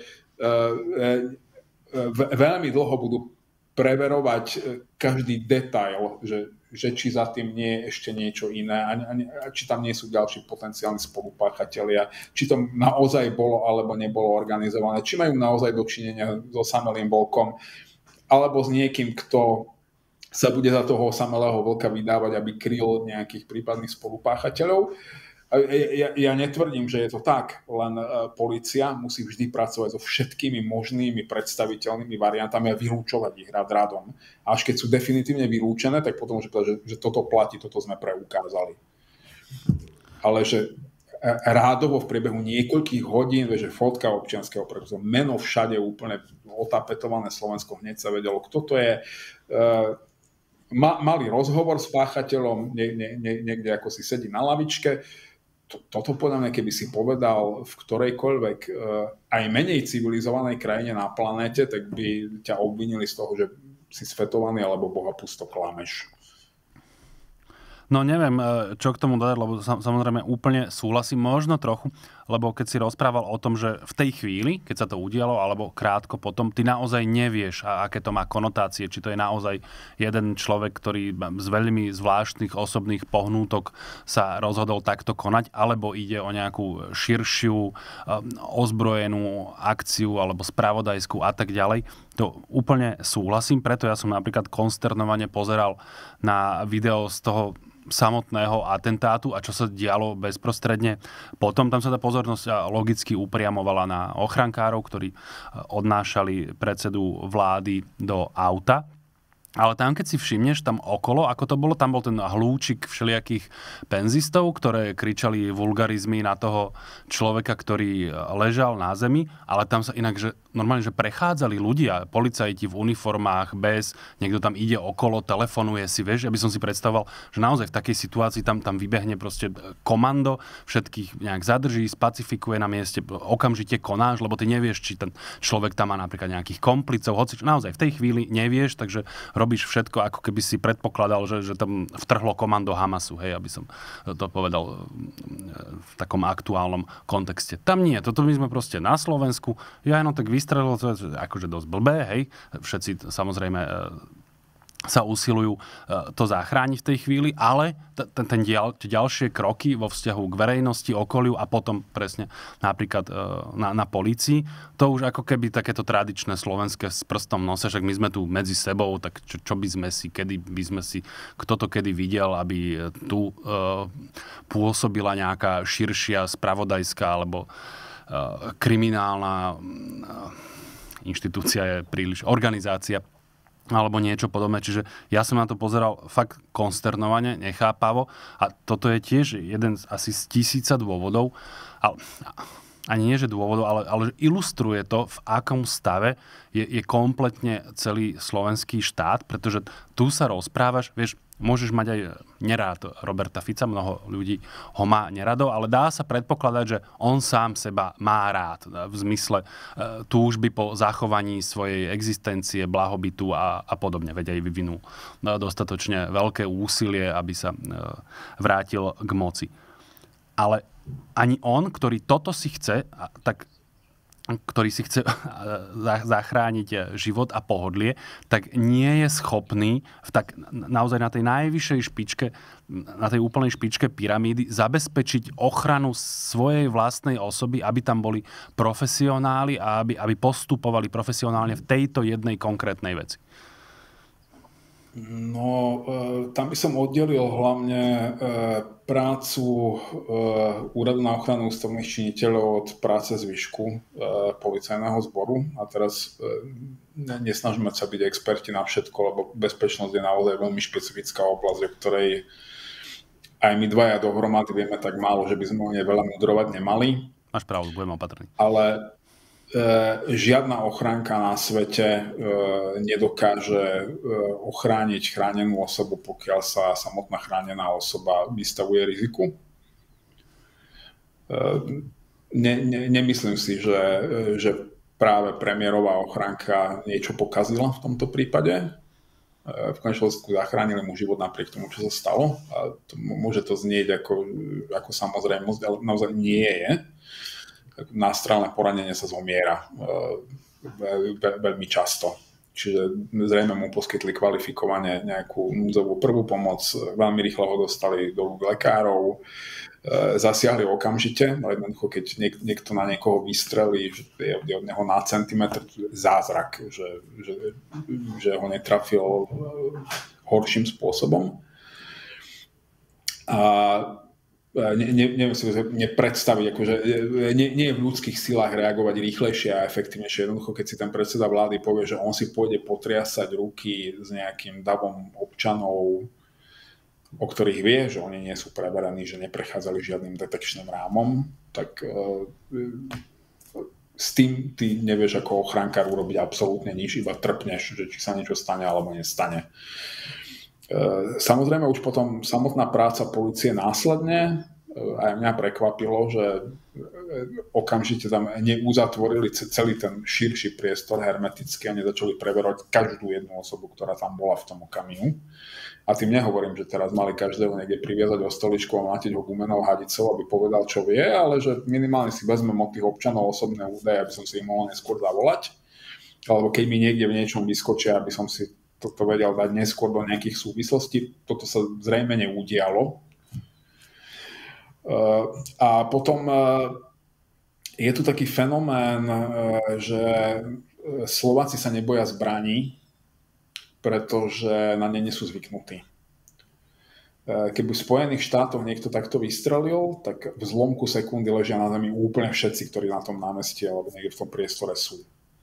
veľmi dlho budú preverovať každý detail, že, že či za tým nie je ešte niečo iné, a, a či tam nie sú ďalší potenciálni spolupáchatelia, či to naozaj bolo alebo nebolo organizované, či majú naozaj dočinenia so Samelým vlkom, alebo s niekým, kto sa bude za toho Samelého vlka vydávať, aby kryl nejakých prípadných spolupáchateľov. Ja, ja netvrdím, že je to tak, len uh, polícia musí vždy pracovať so všetkými možnými predstaviteľnými variantami a vylúčovať ich rád radom. A až keď sú definitívne vylúčené, tak potom môže povedať, že, že toto platí, toto sme preukázali. Ale že rádovo v priebehu niekoľkých hodín, že fotka občianskeho preukazu, meno všade úplne otapetované Slovensko, hneď sa vedelo, kto to je. Uh, ma, mali rozhovor s páchateľom, nie, nie, nie, niekde ako si sedí na lavičke. Toto podľa mňa, keby si povedal v ktorejkoľvek aj menej civilizovanej krajine na planéte, tak by ťa obvinili z toho, že si svetovaný alebo bohapusto klameš. No neviem, čo k tomu dodať, lebo samozrejme úplne súhlasím, možno trochu, lebo keď si rozprával o tom, že v tej chvíli, keď sa to udialo, alebo krátko potom, ty naozaj nevieš, aké to má konotácie, či to je naozaj jeden človek, ktorý z veľmi zvláštnych osobných pohnútok sa rozhodol takto konať, alebo ide o nejakú širšiu ozbrojenú akciu alebo spravodajskú a tak ďalej. To úplne súhlasím, preto ja som napríklad konsternovane pozeral na video z toho samotného atentátu a čo sa dialo bezprostredne. Potom tam sa tá pozornosť logicky upriamovala na ochrankárov, ktorí odnášali predsedu vlády do auta. Ale tam, keď si všimneš tam okolo, ako to bolo, tam bol ten hlúčik všelijakých penzistov, ktoré kričali vulgarizmy na toho človeka, ktorý ležal na zemi, ale tam sa inak, že normálne, že prechádzali ľudia, policajti v uniformách, bez, niekto tam ide okolo, telefonuje si, vieš, aby som si predstavoval, že naozaj v takej situácii tam, tam vybehne proste komando, všetkých nejak zadrží, spacifikuje na mieste, okamžite konáš, lebo ty nevieš, či ten človek tam má napríklad nejakých komplicov, hoci naozaj v tej chvíli nevieš, takže robíš všetko, ako keby si predpokladal, že, že tam vtrhlo komando Hamasu, hej, aby som to povedal v takom aktuálnom kontexte. Tam nie, toto my sme proste na Slovensku, ja jenom tak vystrelil, to je akože dosť blbé, hej, všetci samozrejme sa usilujú to zachrániť v tej chvíli, ale ten, ten dial, tie ďalšie kroky vo vzťahu k verejnosti, okoliu a potom presne napríklad na, na polícii, to už ako keby takéto tradičné slovenské s prstom nose, však my sme tu medzi sebou, tak čo, čo by sme si, kedy by sme si, kto to kedy videl, aby tu uh, pôsobila nejaká širšia spravodajská alebo uh, kriminálna uh, inštitúcia je príliš, organizácia alebo niečo podobné. Čiže ja som na to pozeral fakt konsternovane, nechápavo a toto je tiež jeden z asi z tisíca dôvodov, ale ani nie, že dôvodov, ale, ale ilustruje to, v akom stave je, je kompletne celý slovenský štát, pretože tu sa rozprávaš, vieš, môžeš mať aj nerád Roberta Fica, mnoho ľudí ho má nerado, ale dá sa predpokladať, že on sám seba má rád v zmysle e, túžby po zachovaní svojej existencie, blahobytu a, a podobne. Veď aj vyvinul dostatočne veľké úsilie, aby sa e, vrátil k moci. Ale ani on, ktorý toto si chce, tak ktorý si chce zachrániť život a pohodlie, tak nie je schopný v tak, naozaj na tej najvyššej špičke, na tej úplnej špičke pyramídy zabezpečiť ochranu svojej vlastnej osoby, aby tam boli profesionáli a aby, aby postupovali profesionálne v tejto jednej konkrétnej veci. No, tam by som oddelil hlavne prácu Úradu na ochranu ústavných činiteľov od práce zvyšku policajného zboru. A teraz nesnažíme sa byť experti na všetko, lebo bezpečnosť je naozaj veľmi špecifická oblasť, o ktorej aj my dvaja dohromady vieme tak málo, že by sme o nej veľa mudrovať nemali. Máš pravdu, budem opatrný. Ale žiadna ochránka na svete nedokáže ochrániť chránenú osobu, pokiaľ sa samotná chránená osoba vystavuje riziku. Ne, ne, nemyslím si, že, že práve premiérová ochránka niečo pokazila v tomto prípade. V konečnom dôsledku zachránili mu život napriek tomu, čo sa stalo. A to, môže to znieť ako, ako samozrejmosť, ale naozaj nie je. Nástrelné poranenie sa zomiera veľmi často. Čiže zrejme mu poskytli kvalifikovane nejakú núdzovú prvú pomoc, veľmi rýchlo ho dostali do lekárov, zasiahli okamžite, no jednoducho, keď niek- niekto na niekoho vystrelí, že je od neho na centimetr, zázrak, že, že, že ho netrafil horším spôsobom. A Ne, ne, neviem si nepredstaviť, akože nie, nie je v ľudských silách reagovať rýchlejšie a efektívnejšie. Jednoducho, keď si ten predseda vlády povie, že on si pôjde potriasať ruky s nejakým davom občanov, o ktorých vie, že oni nie sú preverení, že neprechádzali žiadnym detekčným rámom, tak uh, s tým ty nevieš ako ochránkár urobiť absolútne nič, iba trpneš, že či sa niečo stane alebo nestane. Samozrejme už potom samotná práca polície následne, aj mňa prekvapilo, že okamžite tam neuzatvorili celý ten širší priestor hermeticky a nezačali preverovať každú jednu osobu, ktorá tam bola v tom okamihu. A tým nehovorím, že teraz mali každého niekde priviazať o stoličku a mlátiť ho gumenou hadicou, aby povedal, čo vie, ale že minimálne si vezmem od tých občanov osobné údaje, aby som si ich mohol neskôr zavolať. Alebo keď mi niekde v niečom vyskočia, aby som si toto vedel dať neskôr do nejakých súvislostí. Toto sa zrejme neudialo. A potom je tu taký fenomén, že Slováci sa neboja zbraní, pretože na ne nie sú zvyknutí. Keby v Spojených štátoch niekto takto vystrelil, tak v zlomku sekundy ležia na zemi úplne všetci, ktorí na tom námestí alebo niekde v tom priestore sú.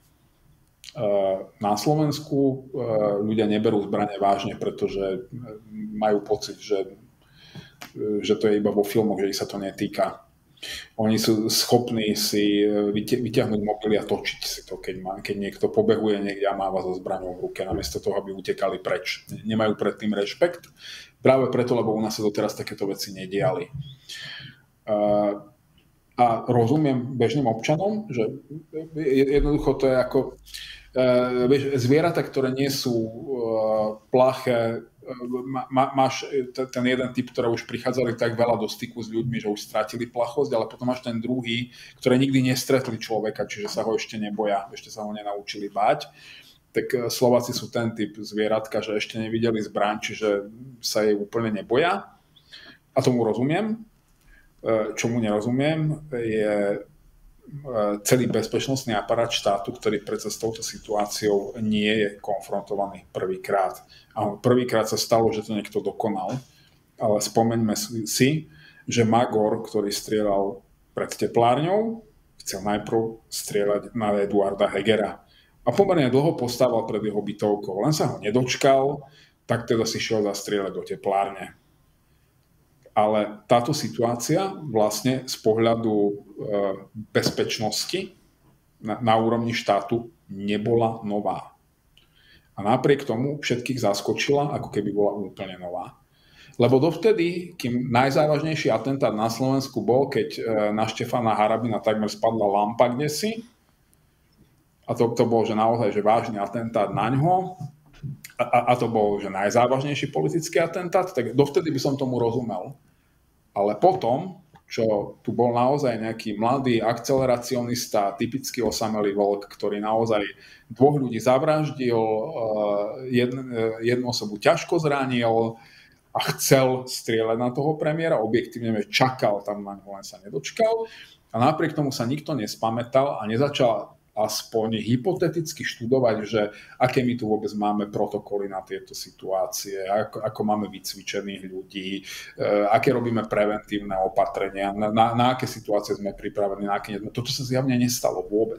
Na Slovensku ľudia neberú zbrane vážne, pretože majú pocit, že, že to je iba vo filmoch, že ich sa to netýka. Oni sú schopní si vyťahnuť mobily a točiť si to, keď, má, keď niekto pobehuje niekde a máva so zbraňou v ruke, namiesto toho, aby utekali preč. Nemajú pred tým rešpekt, práve preto, lebo u nás sa doteraz takéto veci nediali. A rozumiem bežným občanom, že jednoducho to je ako Uh, vieš, zvieratá, ktoré nie sú uh, plaché, uh, má, máš t- ten jeden typ, ktoré už prichádzali tak veľa do styku s ľuďmi, že už stratili plachosť, ale potom máš ten druhý, ktoré nikdy nestretli človeka, čiže sa ho ešte neboja, ešte sa ho nenaučili báť. Tak uh, Slováci sú ten typ zvieratka, že ešte nevideli zbraň, čiže sa jej úplne neboja. A tomu rozumiem. Uh, čomu nerozumiem, je celý bezpečnostný aparát štátu, ktorý predsa s touto situáciou nie je konfrontovaný prvýkrát. A prvýkrát sa stalo, že to niekto dokonal, ale spomeňme si, že Magor, ktorý strieľal pred teplárňou, chcel najprv strieľať na Eduarda Hegera. A pomerne dlho postával pred jeho bytovkou, len sa ho nedočkal, tak teda si šiel zastrieľať do teplárne. Ale táto situácia vlastne z pohľadu e, bezpečnosti na, na úrovni štátu nebola nová. A napriek tomu všetkých zaskočila, ako keby bola úplne nová. Lebo dovtedy, kým najzávažnejší atentát na Slovensku bol, keď e, na Štefana Harabina takmer spadla lampa kdesi, a to, to bol že naozaj že vážny atentát na ňo, a, a to bol že najzávažnejší politický atentát, tak dovtedy by som tomu rozumel. Ale potom, čo tu bol naozaj nejaký mladý akceleracionista, typický osamelý vlk, ktorý naozaj dvoch ľudí zavraždil, jedn, jednu osobu ťažko zranil a chcel strieľať na toho premiéra, objektívne čakal tam na ňo, len sa nedočkal. A napriek tomu sa nikto nespamätal a nezačal aspoň hypoteticky študovať, že aké my tu vôbec máme protokoly na tieto situácie, ako, ako máme vycvičených ľudí, e, aké robíme preventívne opatrenia, na, na, na aké situácie sme pripravení, na aké nie. Toto sa zjavne nestalo vôbec.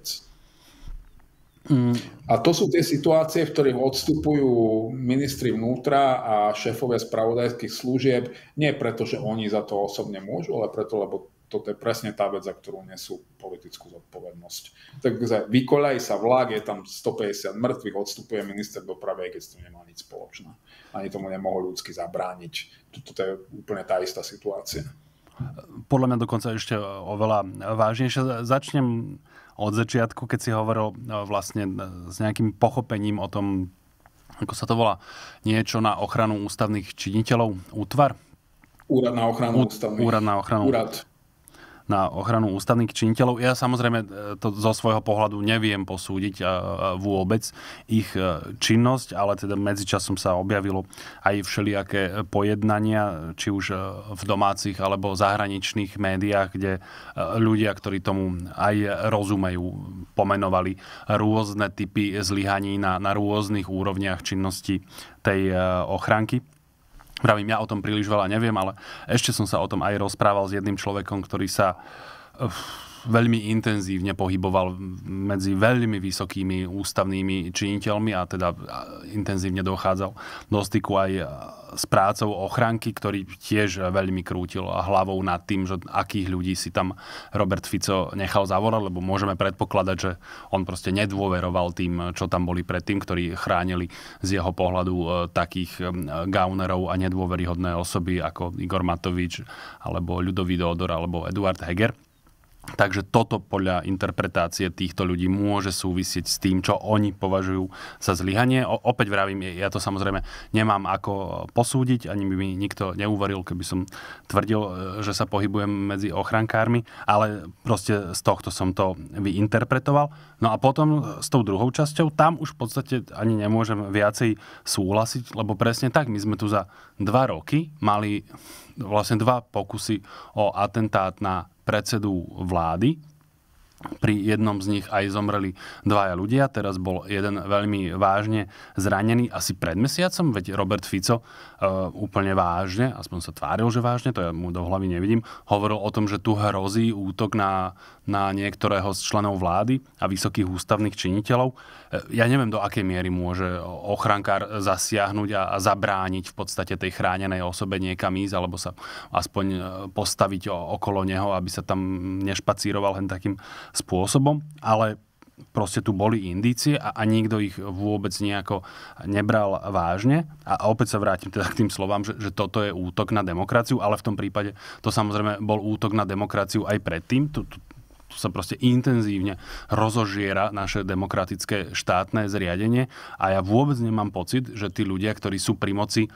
Mm. A to sú tie situácie, v ktorých odstupujú ministri vnútra a šéfovia spravodajských služieb, nie preto, že oni za to osobne môžu, ale preto, lebo toto je presne tá vec, za ktorú nesú politickú zodpovednosť. Takže vykoľaj sa vlak, je tam stopäťdesiat mŕtvych, odstupuje minister dopravy, keď s tým nemá nič spoločné. Ani tomu nemohol ľudsky zabrániť. Toto je úplne tá istá situácia. Podľa mňa dokonca ešte oveľa vážnejšie. Začnem od začiatku, keď si hovoril vlastne s nejakým pochopením o tom, ako sa to volá, niečo na ochranu ústavných činiteľov, útvar? Úrad na ochranu Ú, ústavných. Úrad na ochranu. Úrad. na ochranu ústavných činiteľov. Ja samozrejme to zo svojho pohľadu neviem posúdiť vôbec ich činnosť, ale teda medzičasom sa objavilo aj všelijaké pojednania, či už v domácich alebo zahraničných médiách, kde ľudia, ktorí tomu aj rozumejú, pomenovali rôzne typy zlyhaní na, na rôznych úrovniach činnosti tej ochranky. Pravím, ja o tom príliš veľa neviem, ale ešte som sa o tom aj rozprával s jedným človekom, ktorý sa veľmi intenzívne pohyboval medzi veľmi vysokými ústavnými činiteľmi a teda intenzívne dochádzal do styku aj s prácou ochranky, ktorý tiež veľmi krútil hlavou nad tým, že akých ľudí si tam Robert Fico nechal zavolať, lebo môžeme predpokladať, že on proste nedôveroval tým, čo tam boli predtým, ktorí chránili z jeho pohľadu takých gaunerov a nedôveryhodné osoby ako Igor Matovič alebo Ľudovít Ódor alebo Eduard Heger. Takže toto podľa interpretácie týchto ľudí môže súvisieť s tým, čo oni považujú za zlyhanie. O, opäť vravím, ja to samozrejme nemám ako posúdiť, ani by mi nikto neuveril, keby som tvrdil, že sa pohybujem medzi ochrankármi, ale proste z tohto som to vyinterpretoval. No a potom s tou druhou časťou, tam už v podstate ani nemôžem viacej súhlasiť, lebo presne tak, my sme tu za dva roky mali vlastne dva pokusy o atentát na predsedu vlády. Pri jednom z nich aj zomreli dvaja ľudia. Teraz bol jeden veľmi vážne zranený asi pred mesiacom, veď Robert Fico uh, úplne vážne, aspoň sa tváril, že vážne, to ja mu do hlavy nevidím, hovoril o tom, že tu hrozí útok na, na niektorého z členov vlády a vysokých ústavných činiteľov. Ja neviem, do akej miery môže ochrankár zasiahnuť a, a zabrániť v podstate tej chránenej osobe niekam ísť, alebo sa aspoň postaviť okolo neho, aby sa tam nešpacíroval len takým spôsobom, ale proste tu boli indície a, a nikto ich vôbec nejako nebral vážne. A opäť sa vrátim teda k tým slovám, že, že toto je útok na demokraciu, ale v tom prípade to samozrejme bol útok na demokraciu aj predtým. Tu, tu, tu sa proste intenzívne rozožiera naše demokratické štátne zriadenie a ja vôbec nemám pocit, že tí ľudia, ktorí sú pri moci,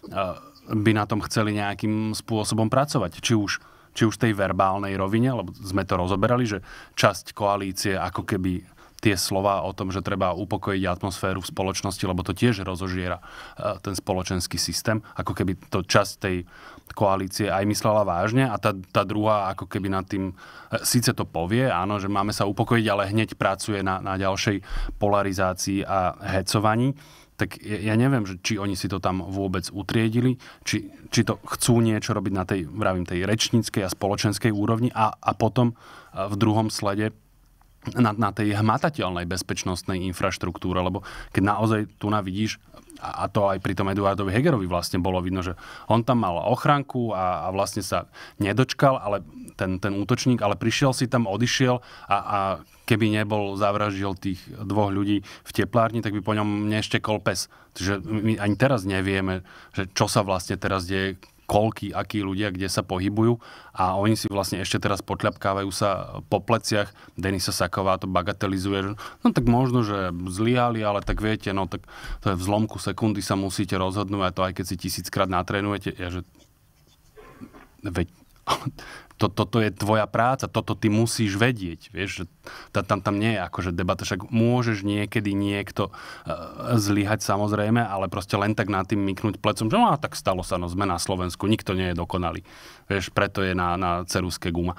by na tom chceli nejakým spôsobom pracovať. Či už či už v tej verbálnej rovine, lebo sme to rozoberali, že časť koalície ako keby tie slová o tom, že treba upokojiť atmosféru v spoločnosti, lebo to tiež rozožiera ten spoločenský systém, ako keby to časť tej koalície aj myslela vážne a tá, tá druhá ako keby nad tým, síce to povie, áno, že máme sa upokojiť, ale hneď pracuje na, na ďalšej polarizácii a hecovaní. Tak ja neviem, že či oni si to tam vôbec utriedili, či, či to chcú niečo robiť na tej, vravím, tej rečníckej a spoločenskej úrovni a, a potom v druhom slede na, na tej hmatateľnej bezpečnostnej infraštruktúre, lebo keď naozaj tu navidíš, a to aj pri tom Eduardovi Hegerovi vlastne bolo vidno, že on tam mal ochranku a, a vlastne sa nedočkal, ale ten, ten útočník, ale prišiel si tam, odišiel a, a keby nebol, zavraždil tých dvoch ľudí v teplárni, tak by po ňom neštekol pes. Takže my ani teraz nevieme, že čo sa vlastne teraz deje, koľky, akí ľudia, kde sa pohybujú a oni si vlastne ešte teraz potľapkávajú sa po pleciach. Denisa Saková to bagatelizuje, že no tak možno, že zlyhali, ale tak viete, no tak to je v zlomku sekundy sa musíte rozhodnúť a to aj keď si tisíckrát natrénujete. Ja, že veď to, toto je tvoja práca, toto ty musíš vedieť, vieš, že tam, tam nie je akože debata, však môžeš niekedy niekto uh, zlyhať samozrejme, ale proste len tak nad tým myknúť plecom, že no tak stalo sa, no sme na Slovensku, nikto nie je dokonalý, vieš, preto je na, na ceruzke guma.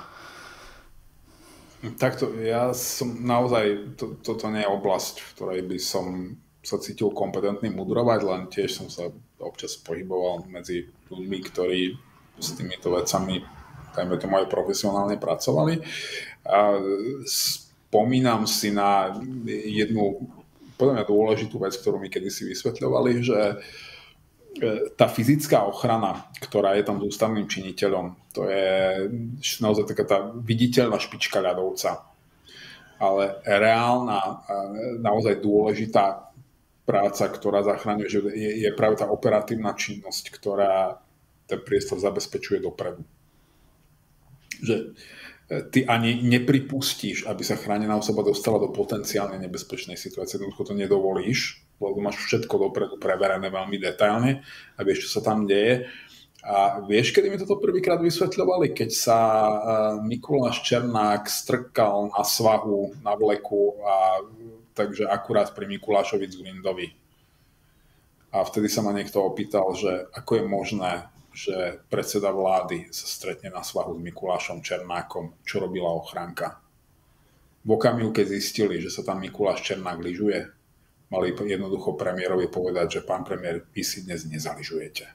Takto, ja som naozaj, to, toto nie je oblasť, v ktorej by som sa cítil kompetentný mudrovať, len tiež som sa občas pohyboval medzi ľuďmi, ktorí s týmito vecami dajme to aj profesionálne pracovali. A spomínam si na jednu podľa mňa dôležitú vec, ktorú mi kedysi vysvetľovali, že tá fyzická ochrana, ktorá je tam s ústavným činiteľom, to je naozaj taká tá viditeľná špička ľadovca. Ale reálna, naozaj dôležitá práca, ktorá zachraňuje, že je, je práve tá operatívna činnosť, ktorá ten priestor zabezpečuje dopredu. Že ty ani nepripustíš, aby sa chránená osoba dostala do potenciálne nebezpečnej situácie. Jednoducho to nedovolíš, lebo máš všetko dopredu preverené veľmi detailne a vieš, čo sa tam deje. A vieš, kedy mi toto prvýkrát vysvetľovali? Keď sa Mikuláš Černák strkal na svahu, na vleku, a takže akurát pri Mikulášovi Dzurindovi. A vtedy sa ma niekto opýtal, že ako je možné, že predseda vlády sa stretne na svahu s Mikulášom Černákom, čo robila ochránka. V okamihu, keď zistili, že sa tam Mikuláš Černák lyžuje, mali jednoducho premiérovi povedať, že pán premiér, vy si dnes nezaližujete.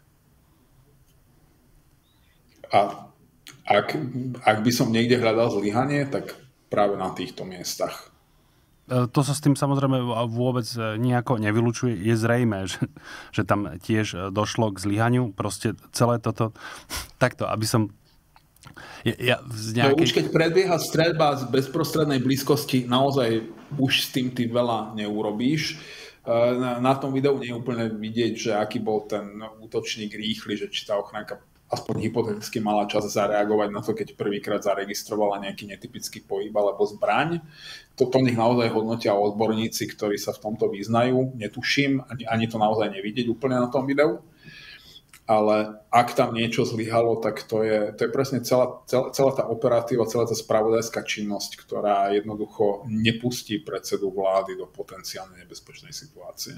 A ak, ak by som niekde hľadal zlyhanie, tak práve na týchto miestach. To sa s tým samozrejme vôbec nejako nevylučuje. Je zrejmé, že, že tam tiež došlo k zlyhaniu. Proste celé toto takto, aby som... Ja, ja z nejakej... no, už keď predbieha streľba z bezprostrednej blízkosti, naozaj už s tým ty veľa neurobíš. Na, na tom videu nie je úplne vidieť, že aký bol ten útočník rýchly, že či tá ochránka aspoň hypoteticky mala čas zareagovať na to, keď prvýkrát zaregistrovala nejaký netypický pohyb alebo zbraň. Toto nech naozaj hodnotia odborníci, ktorí sa v tomto vyznajú. Netuším, ani, ani to naozaj nevidieť úplne na tom videu. Ale ak tam niečo zlyhalo, tak to je, to je presne celá, celá, celá tá operatíva, celá tá spravodajská činnosť, ktorá jednoducho nepustí predsedu vlády do potenciálne nebezpečnej situácie.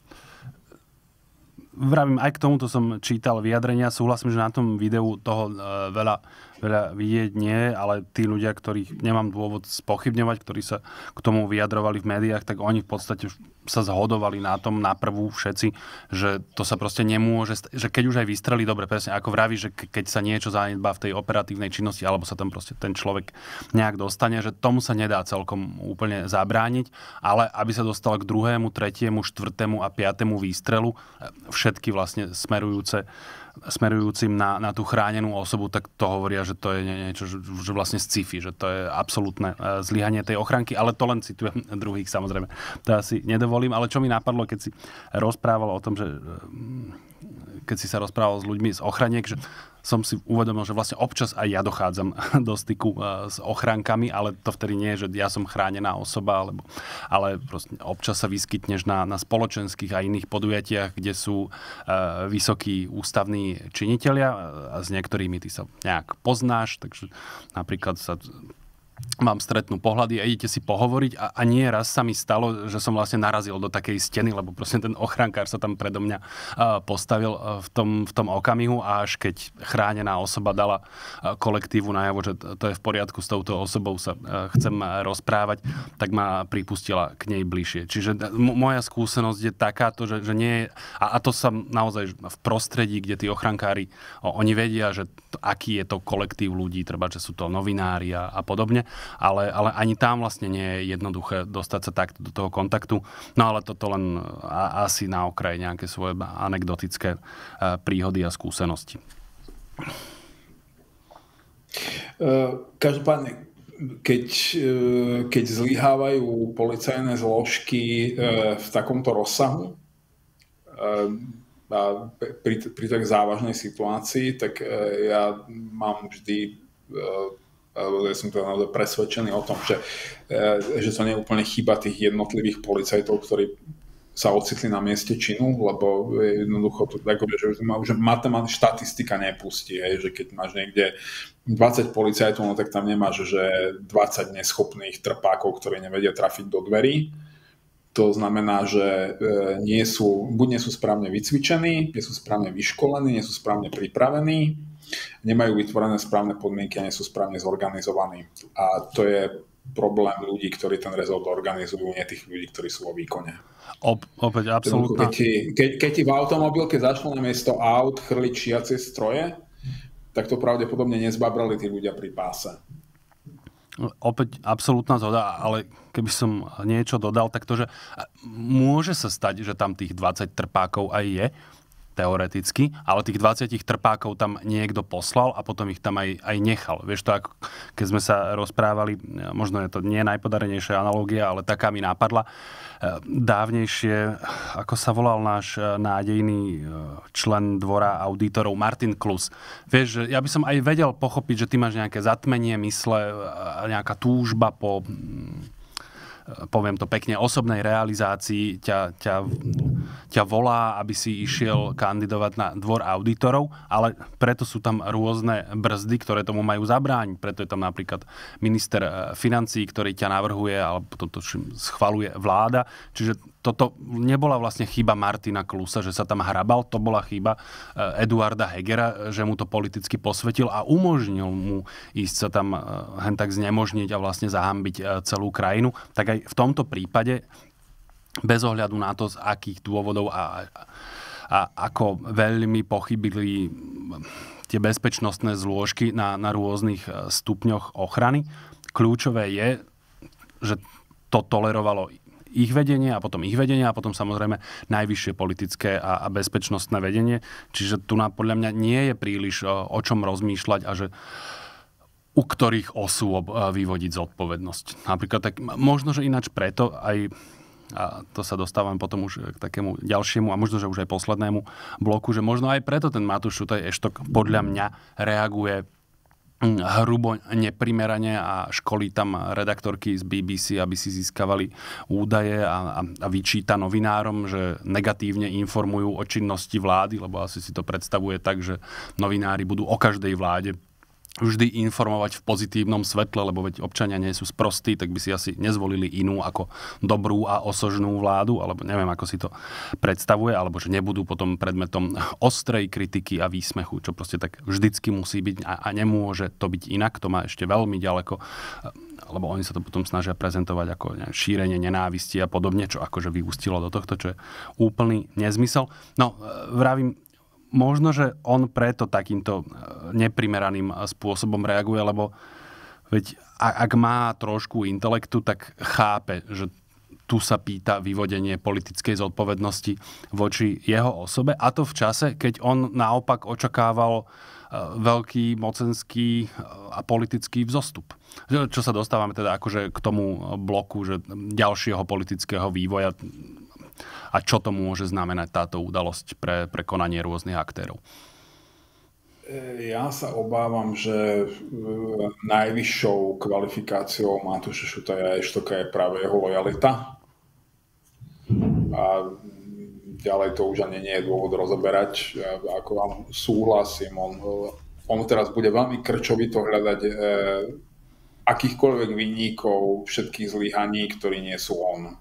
Vravím, aj k tomuto som čítal vyjadrenia. Súhlasím, že na tom videu toho veľa, veľa vidieť nie, ale tí ľudia, ktorých nemám dôvod spochybňovať, ktorí sa k tomu vyjadrovali v médiách, tak oni v podstate sa zhodovali na tom na prvú všetci, že to sa proste nemôže, že keď už aj vystrelí, dobre, presne ako vraví, že keď sa niečo zanedbá v tej operatívnej činnosti, alebo sa tam proste ten človek nejak dostane, že tomu sa nedá celkom úplne zabrániť, ale aby sa dostal k druhému, tretiemu, štvrtému a piatému výstrelu, všetky vlastne smerujúce smerujúcim na, na tú chránenú osobu, tak to hovoria, že to je niečo, že, že vlastne sci-fi, že to je absolútne zlyhanie tej ochranky, ale to len citujem druhých, samozrejme. To asi nedovolím, ale čo mi napadlo, keď si rozprával o tom, že keď si sa rozprával s ľuďmi z ochraniek, že som si uvedomil, že vlastne občas aj ja dochádzam do styku s ochránkami, ale to vtedy nie je, že ja som chránená osoba, alebo, ale proste občas sa vyskytneš na, na spoločenských a iných podujatiach, kde sú uh, vysokí ústavní činitelia a s niektorými ty sa nejak poznáš, takže napríklad sa mám stretnú pohľady a idete si pohovoriť a, a nie raz sa mi stalo, že som vlastne narazil do takej steny, lebo proste ten ochrankár sa tam predo mňa uh, postavil uh, v, tom, v tom okamihu a až keď chránená osoba dala uh, kolektívu najavo, že to, to je v poriadku, s touto osobou sa uh, chcem uh, rozprávať, tak ma pripustila k nej bližšie. Čiže m- moja skúsenosť je takáto, že, že nie je, a, a to sa naozaj v prostredí, kde tí ochrankári, o, oni vedia, že to, aký je to kolektív ľudí, treba, že sú to novinári a, a podobne. Ale, ale ani tam vlastne nie je jednoduché dostať sa takto do toho kontaktu. No ale toto len a, asi na okraj nejaké svoje anekdotické a, príhody a skúsenosti. Každopádne, keď, keď zlyhávajú policajné zložky v takomto rozsahu a pri, pri tak závažnej situácii, tak ja mám vždy ja som teda naozaj presvedčený o tom, že, že to nie je úplne chyba tých jednotlivých policajtov, ktorí sa ocitli na mieste činu, lebo jednoducho to tak, že už matematická štatistika nepustí, hej, že keď máš niekde dvadsať policajtov, no tak tam nemáš, že dvadsať neschopných trpákov, ktorí nevedia trafiť do dverí. To znamená, že nie sú, buď nie sú správne vycvičení, nie sú správne vyškolení, nie sú správne pripravení, nemajú vytvorené správne podmienky a nie sú správne zorganizovaní. A to je problém ľudí, ktorí ten rezort organizujú, nie tých ľudí, ktorí sú vo výkone. Op, opäť absolútne. Keď ti, keď, keď ti v automobilke začnú na miesto aut chrliť šiacie stroje, tak to pravdepodobne nezbabrali tí ľudia pri páse. Opäť absolútna zhoda, ale keby som niečo dodal, tak to, že môže sa stať, že tam tých dvadsať trpákov aj je, teoreticky, ale tých dvadsať trpákov tam niekto poslal a potom ich tam aj, aj nechal. Vieš to, ako keď sme sa rozprávali, možno je to nie najpodarenejšia analogia, ale taká mi nápadla. Dávnejšie, ako sa volal náš nádejný člen dvora auditorov Martin Klus. Vieš, ja by som aj vedel pochopiť, že ty máš nejaké zatmenie mysle, nejaká túžba po, poviem to pekne, osobnej realizácii ťa, ťa, ťa volá, aby si išiel kandidovať na dvor auditorov, ale preto sú tam rôzne brzdy, ktoré tomu majú zabrániť. Preto je tam napríklad minister financií, ktorý ťa navrhuje, alebo toto schvaľuje vláda. Čiže toto nebola vlastne chyba Martina Klusa, že sa tam hrabal, to bola chyba Eduarda Hegera, že mu to politicky posvetil a umožnil mu ísť sa tam hen tak znemožniť a vlastne zahambiť celú krajinu. Tak aj v tomto prípade, bez ohľadu na to, z akých dôvodov a, a ako veľmi pochybili tie bezpečnostné zložky na, na rôznych stupňoch ochrany, kľúčové je, že to tolerovalo ich vedenie a potom ich vedenie a potom samozrejme najvyššie politické a, a bezpečnostné vedenie. Čiže tu na, podľa mňa nie je príliš o, o čom rozmýšľať a že u ktorých osôb vyvodiť zodpovednosť. Napríklad tak možno, že ináč preto aj, a to sa dostávam potom už k takému ďalšiemu a možno, že už aj poslednému bloku, že možno aj preto ten Matúš Šutaj Eštok podľa mňa reaguje hrubo neprimerane a školí tam redaktorky z bé bé cé, aby si získavali údaje a, a, a vyčíta novinárom, že negatívne informujú o činnosti vlády, lebo asi si to predstavuje tak, že novinári budú o každej vláde vždy informovať v pozitívnom svetle, lebo veď občania nie sú sprostí, tak by si asi nezvolili inú ako dobrú a osožnú vládu, alebo neviem, ako si to predstavuje, alebo že nebudú potom predmetom ostrej kritiky a výsmechu, čo proste tak vždycky musí byť a, a nemôže to byť inak, to má ešte veľmi ďaleko, lebo oni sa to potom snažia prezentovať ako šírenie nenávisti a podobne, čo akože vyústilo do tohto, čo je úplný nezmysel. No, vravím, možno, že on preto takýmto neprimeraným spôsobom reaguje, lebo veď ak má trošku intelektu, tak chápe, že tu sa pýta vyvodenie politickej zodpovednosti voči jeho osobe. A to v čase, keď on naopak očakával veľký mocenský a politický vzostup. Čo sa dostávame teda akože k tomu bloku, že ďalšieho politického vývoja a čo to môže znamenať táto udalosť pre, pre konanie rôznych aktérov? Ja sa obávam, že najvyššou kvalifikáciou Matúša Šutaja Eštoka je práve jeho lojalita. A ďalej to už ani nie je dôvod rozoberať. Ako vám súhlasím, on, on teraz bude veľmi krčovito hľadať e, akýchkoľvek vinníkov všetkých zlyhaní, ktorí nie sú on.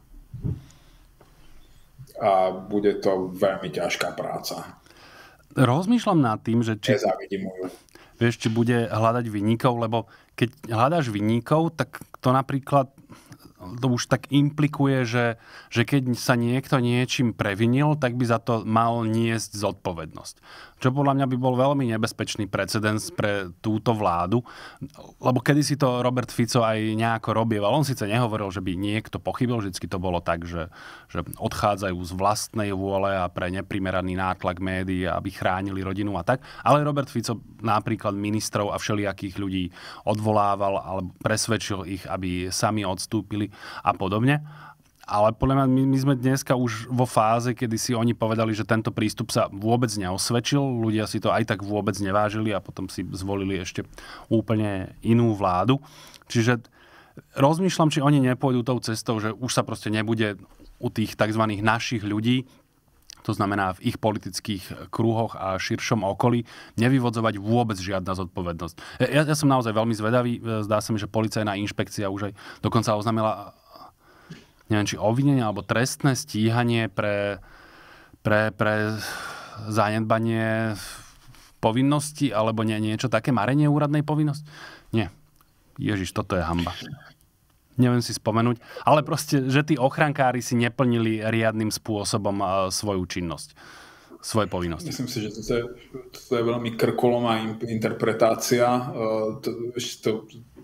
A bude to veľmi ťažká práca. Rozmýšľam nad tým, že či, vieš, či bude hľadať vinníkov, lebo keď hľadáš vinníkov, tak to napríklad to už tak implikuje, že, že keď sa niekto niečím previnil, tak by za to mal niesť zodpovednosť. Čo podľa mňa by bol veľmi nebezpečný precedens pre túto vládu, lebo kedysi to Robert Fico aj nejako robieval. On síce nehovoril, že by niekto pochybil, vždycky to bolo tak, že, že odchádzajú z vlastnej vôle a pre neprimeraný nátlak médií, aby chránili rodinu a tak. Ale Robert Fico napríklad ministrov a všelijakých ľudí odvolával alebo presvedčil ich, aby sami odstúpili a podobne. Ale podľa mňa my, my sme dneska už vo fáze, kedy si oni povedali, že tento prístup sa vôbec neosvedčil. Ľudia si to aj tak vôbec nevážili a potom si zvolili ešte úplne inú vládu. Čiže rozmýšľam, či oni nepôjdu tou cestou, že už sa proste nebude u tých tzv. Našich ľudí, to znamená v ich politických kruhoch a širšom okolí, nevyvodzovať vôbec žiadna zodpovednosť. Ja, ja som naozaj veľmi zvedavý. Zdá sa mi, že policajná inšpekcia už aj dokonca oznámila, neviem, či obvinenie alebo trestné stíhanie pre, pre, pre zanedbanie povinnosti alebo nie, niečo také, marenie úradnej povinnosti. Nie. Ježiš, toto je hanba. Neviem si spomenúť. Ale proste, že tí ochrankári si neplnili riadnym spôsobom svoju činnosť, svoje povinnosti. Myslím si, že to je, to je veľmi krkolomá interpretácia. To, to,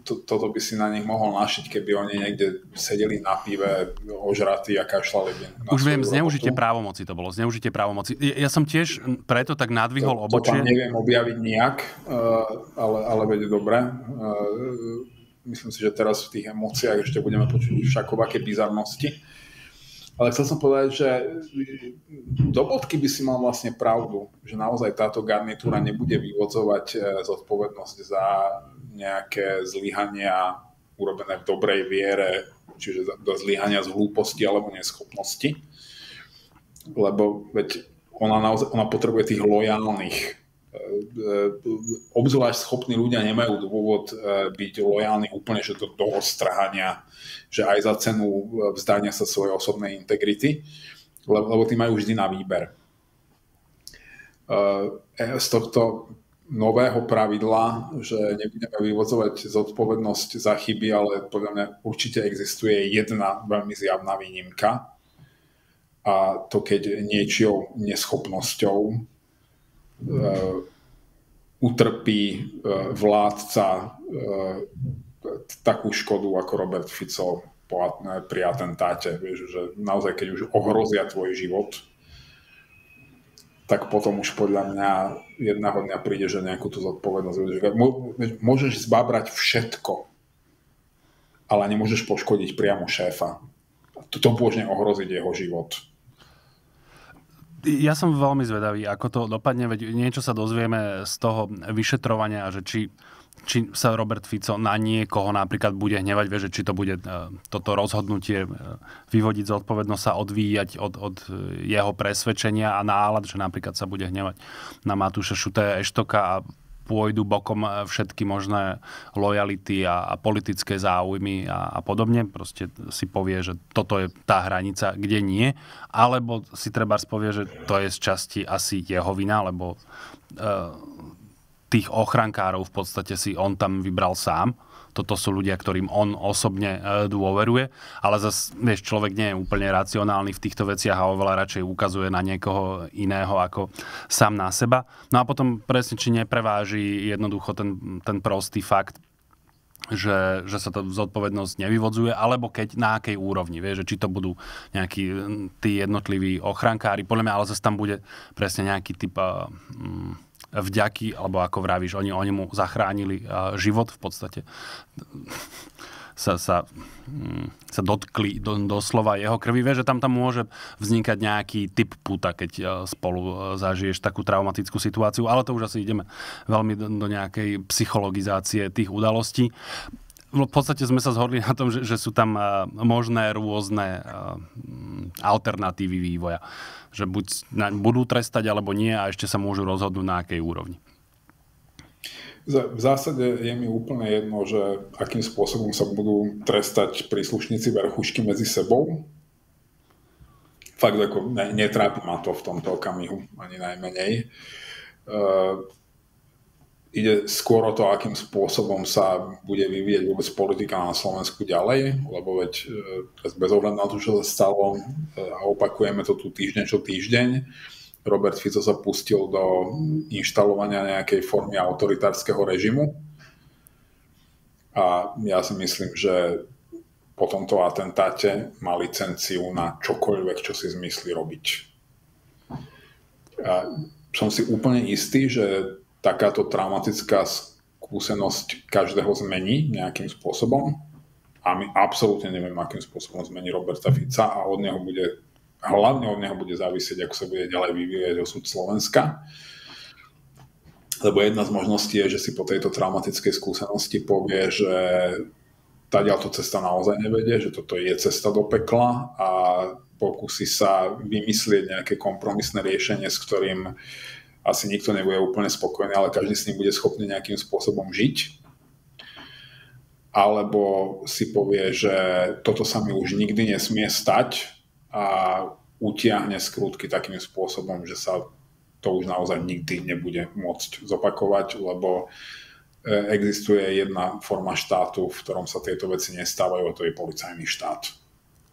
to, toto by si na nich mohol našiť, keby oni niekde sedeli na pive, ožratí a kašľali by. Už viem, zneužite právomoci to bolo, zneužite právomoci. Ja som tiež preto tak nadvihol to, obočie. To tam neviem objaviť nijak, ale, ale veď dobre. Myslím si, že teraz v tých emóciách ešte budeme počuť všakovaké bizarnosti. Ale chcel som povedať, že do bodky by si mal vlastne pravdu, že naozaj táto garnitúra nebude vyvodzovať zodpovednosť za nejaké zlyhania urobené v dobrej viere, čiže do zlyhania z hlúposti alebo neschopnosti. Lebo veď ona, naozaj, ona potrebuje tých lojálnych. Obzvlášť schopní ľudia nemajú dôvod byť lojálni úplne, že do toho strhania, že aj za cenu vzdania sa svojej osobnej integrity, lebo, lebo tí majú vždy na výber. Z tohto nového pravidla, že nebudeme vyvodzovať zodpovednosť za chyby, ale podľa mňa určite existuje jedna veľmi zjavná výnimka, a to keď niečou neschopnosťou utrpí vládca takú škodu ako Robert Fico pri atentáte. Vieš, že naozaj, keď už ohrozia tvoj život, tak potom už podľa mňa jedného dňa príde, že nejakú tú zodpovednosť. Môžeš zbabrať všetko, ale nemôžeš poškodiť priamo šéfa. To môže ohroziť jeho život. Ja som veľmi zvedavý, ako to dopadne, veď niečo sa dozvieme z toho vyšetrovania, že či, či sa Robert Fico na niekoho napríklad bude hnevať, vie, že či to bude toto rozhodnutie vyvodiť zodpovednosť sa odvíjať od, od jeho presvedčenia a nálad, že napríklad sa bude hnevať na Matúša Šutaja Eštoka a pôjdu bokom všetky možné lojality a, a politické záujmy a, a podobne. Proste si povie, že toto je tá hranica, kde nie. Alebo si trebárs povie, že to je z časti asi jeho vina, lebo e, tých ochrankárov v podstate si on tam vybral sám. Toto sú ľudia, ktorým on osobne dôveruje, ale zase, vieš, človek nie je úplne racionálny v týchto veciach a oveľa radšej ukazuje na niekoho iného ako sám na seba. No a potom presne, či nepreváži jednoducho ten, ten prostý fakt, že, že sa to zodpovednosť nevyvodzuje, alebo keď na akej úrovni, vieš, že či to budú nejakí tí jednotliví ochrankári, podľa mňa, ale zase tam bude presne nejaký typ um, vďaky, alebo ako vravíš, oni, oni mu zachránili uh, život v podstate. Sa, sa, um, sa dotkli do, doslova jeho krvi. Vieš, že tam tam môže vznikať nejaký typ puta, keď uh, spolu uh, zažiješ takú traumatickú situáciu, ale to už asi ideme veľmi do, do nejakej psychologizácie tých udalostí. V podstate sme sa zhodli na tom, že, že sú tam uh, možné rôzne uh, alternatívy vývoja. Že buď budú trestať, alebo nie a ešte sa môžu rozhodnúť na akej úrovni. V zásade je mi úplne jedno, že akým spôsobom sa budú trestať príslušníci verchušky medzi sebou. Fakt, ako netrápi ma to v tomto okamihu, ani najmenej. Uh, ide skôr o to, akým spôsobom sa bude vyvíjať vôbec politika na Slovensku ďalej, lebo veď bez ohľadu na to, čo sa stalo, a opakujeme to tu týždeň čo týždeň, Robert Fico sa pustil do inštalovania nejakej formy autoritárskeho režimu a ja si myslím, že po tomto atentáte má licenciu na čokoľvek, čo si zmyslí robiť. A som si úplne istý, že takáto traumatická skúsenosť každého zmení nejakým spôsobom a my absolútne neviem, akým spôsobom zmení Roberta Fica a od neho bude, hlavne od neho bude závisieť, ako sa bude ďalej vyvíjať osud Slovenska. Lebo jedna z možností je, že si po tejto traumatickej skúsenosti povie, že tadiaľto cesta naozaj nevedie, že toto je cesta do pekla a pokúsi sa vymyslieť nejaké kompromisné riešenie, s ktorým asi nikto nebude úplne spokojný, ale každý s ním bude schopný nejakým spôsobom žiť. Alebo si povie, že toto sa mi už nikdy nesmie stať a utiahne skrutky takým spôsobom, že sa to už naozaj nikdy nebude môcť zopakovať, lebo existuje jedna forma štátu, v ktorom sa tieto veci nestávajú, a to je policajný štát.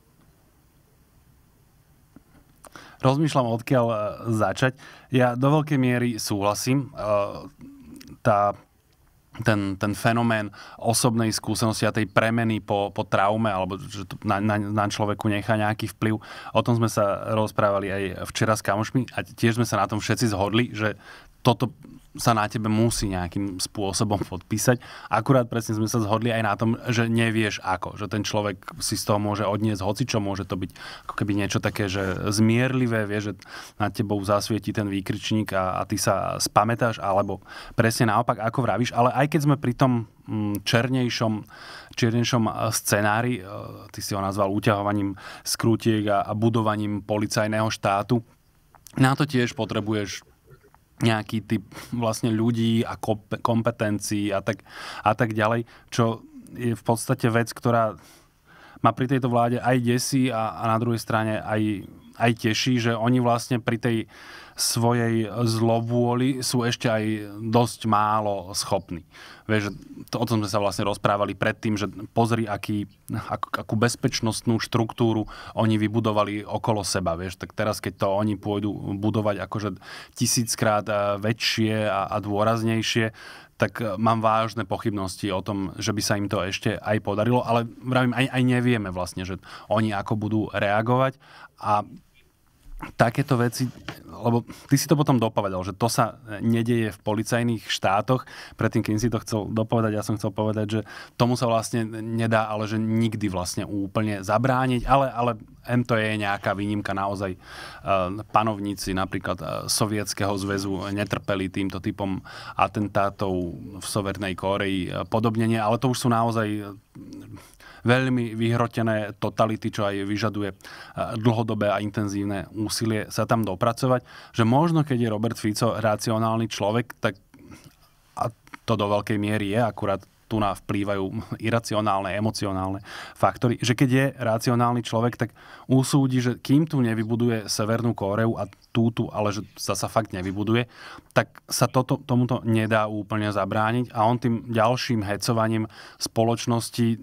Rozmýšľam, odkiaľ začať. Ja do veľkej miery súhlasím. Tá ten, ten fenomén osobnej skúsenosti a tej premeny po, po traume, alebo že to na, na, na človeku nechá nejaký vplyv. O tom sme sa rozprávali aj včera s kamošmi a tiež sme sa na tom všetci zhodli, že toto sa na tebe musí nejakým spôsobom podpísať. Akurát presne sme sa zhodli aj na tom, že nevieš ako. Že ten človek si z toho môže odniesť hocičo, môže to byť ako keby niečo také, že zmierlivé, vieš, že nad tebou zasvietí ten výkričník a, a ty sa spamätáš, alebo presne naopak, ako vravíš. Ale aj keď sme pri tom černejšom, černejšom scenári, ty si ho nazval uťahovaním skrutiek a, a budovaním policajného štátu, na to tiež potrebuješ nejaký typ vlastne ľudí a kompetencií a tak, a tak ďalej, čo je v podstate vec, ktorá ma pri tejto vláde aj desí a, a na druhej strane aj, aj teší, že oni vlastne pri tej svojej zlovôli sú ešte aj dosť málo schopní. Vieš, to, o tom sme sa vlastne rozprávali predtým, že pozri, aký, ak, akú bezpečnostnú štruktúru oni vybudovali okolo seba. Vieš, tak teraz, keď to oni pôjdu budovať akože tisíckrát väčšie a, a dôraznejšie, tak mám vážne pochybnosti o tom, že by sa im to ešte aj podarilo, ale vravím, aj, aj nevieme vlastne, že oni ako budú reagovať a takéto veci, lebo ty si to potom dopovedal, že to sa nedeje v policajných štátoch. Predtým, keď si to chcel dopovedať, ja som chcel povedať, že tomu sa vlastne nedá, ale že nikdy vlastne úplne zabrániť, ale, ale em to je nejaká výnimka naozaj. Panovníci napríklad Sovietskeho zväzu netrpeli týmto typom atentátov v Severnej Kórei podobne, ale to už sú naozaj veľmi vyhrotené totality, čo aj vyžaduje dlhodobé a intenzívne úsilie sa tam dopracovať, že možno, keď je Robert Fico racionálny človek, tak a to do veľkej miery je, akurát tu nám vplývajú iracionálne, emocionálne faktory, že keď je racionálny človek, tak usúdi, že kým tu nevybuduje Severnú Kóreu a tútu, ale že sa fakt nevybuduje, tak sa toto, tomuto nedá úplne zabrániť a on tým ďalším hecovaním spoločnosti,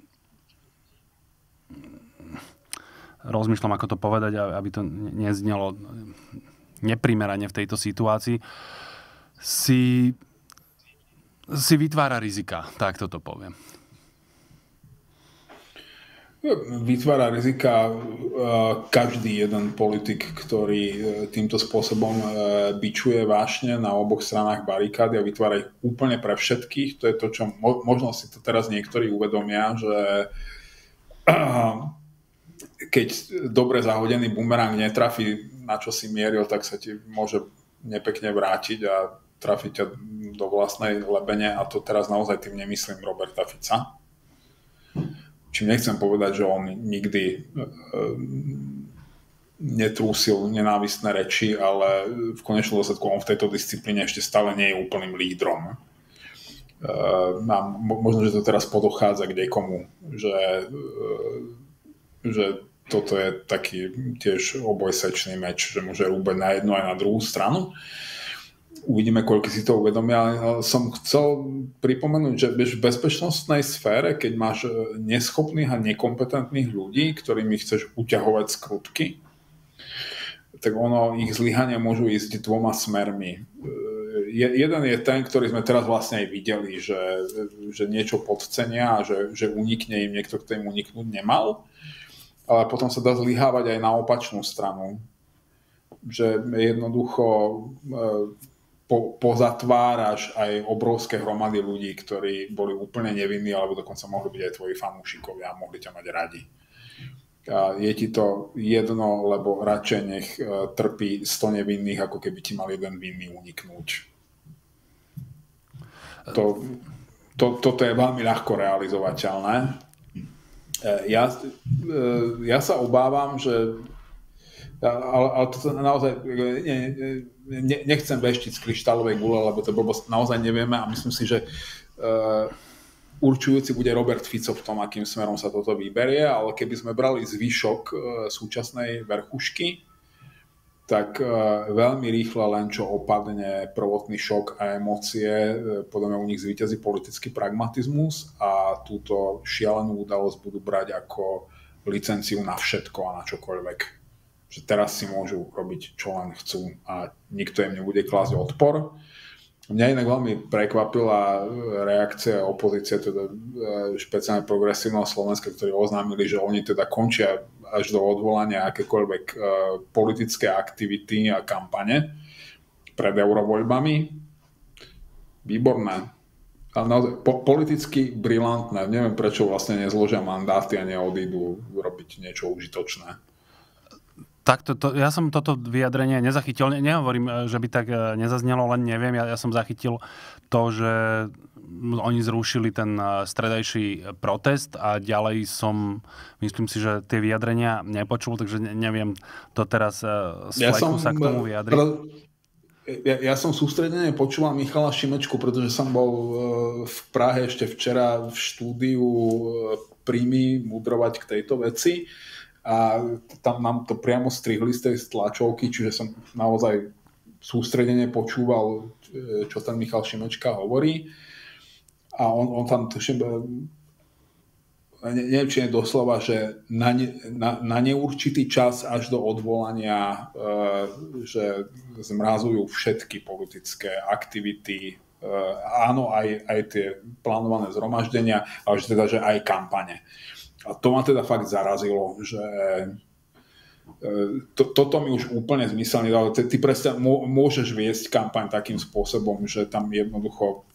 rozmýšľam, ako to povedať, aby to neznelo neprimerane v tejto situácii, si, si vytvára rizika. Tak toto poviem. Vytvára rizika každý jeden politik, ktorý týmto spôsobom bičuje vášne na oboch stranách barikády a vytvára ich úplne pre všetkých. To je to, čo možno si to teraz niektorí uvedomia, že keď dobre zahodený bumerang netrafí, na čo si mieril, tak sa ti môže nepekne vrátiť a trafiť ťa do vlastnej lebene a to teraz naozaj tým nemyslím Roberta Fica. Čím nechcem povedať, že on nikdy netrúsil nenávistné reči, ale v konečnom dôsledku on v tejto disciplíne ešte stále nie je úplným lídrom. A možno, že to teraz podochádza k niekomu, že že toto je taký tiež obojsečný meč, že môže rúbať na jednu aj na druhú stranu. Uvidíme, koľko si to uvedomia. Som chcel pripomenúť, že v bezpečnostnej sfére, keď máš neschopných a nekompetentných ľudí, ktorými chceš uťahovať skrutky, tak ono, ich zlyhania môžu ísť dvoma smermi. Jeden je ten, ktorý sme teraz vlastne aj videli, že, že niečo podcenia a že, že unikne im niekto, kto im uniknúť nemal. Ale potom sa dá zlyhávať aj na opačnú stranu. Že jednoducho po, pozatváraš aj obrovské hromady ľudí, ktorí boli úplne nevinní, alebo dokonca mohli byť aj tvoji fanúšikovia a mohli ťa mať radi. A je ti to jedno, lebo radšej nech trpí sto nevinných, ako keby ti mal jeden vinný uniknúť. To, to, toto je veľmi ľahko realizovateľné. Ja, ja sa obávam, že ale, ale to naozaj ne, ne, nechcem veštiť z kryštálovej gule, lebo to blbosť naozaj nevieme a myslím si, že uh, určujúci bude Robert Fico v tom, akým smerom sa toto vyberie, ale keby sme brali zvyšok uh, súčasnej verchušky, tak uh, veľmi rýchle len čo opadne prvotný šok a emócie, uh, podľa mňa u nich zvíťazí politický pragmatizmus a túto šialenú udalosť budú brať ako licenciu na všetko a na čokoľvek. Že teraz si môžu robiť, čo len chcú a nikto im nebude klásť odpor. Mňa inak veľmi prekvapila reakcia opozície, teda špeciálne progresívneho Slovenska, ktorí oznámili, že oni teda končia až do odvolania akékoľvek uh, politické aktivity a kampane pred eurovoľbami. Výborné. Naozaj, po, politicky brilantné. Neviem, prečo vlastne nezložia mandáty a neodídu urobiť niečo užitočné. Tak to, to, ja som toto vyjadrenie nezachytil. Ne, nehovorím, že by tak nezaznelo, len neviem. Ja, ja som zachytil to, že oni zrušili ten stredajší protest a ďalej som, myslím si, že tie vyjadrenia nepočul, takže neviem to teraz z ja fleku sa k tomu vyjadriť. Pr- ja, ja som sústredene počúval Michala Šimečku, pretože som bol v Prahe ešte včera v štúdiu Príjmy mudrovať k tejto veci. A tam nám to priamo strihli z tej tlačovky, čiže som naozaj sústredene počúval, čo ten Michal Šimečka hovorí. A on, on tam tuším, neviem, či je doslova, že na, ne, na, na neurčitý čas až do odvolania, že zmrazujú všetky politické aktivity, áno, aj, aj tie plánované zhromaždenia, ale že teda, že aj kampane. A to ma teda fakt zarazilo, že to, toto mi už úplne zmysel nedalo. Ty, ty presne môžeš viesť kampaň takým spôsobom, že tam jednoducho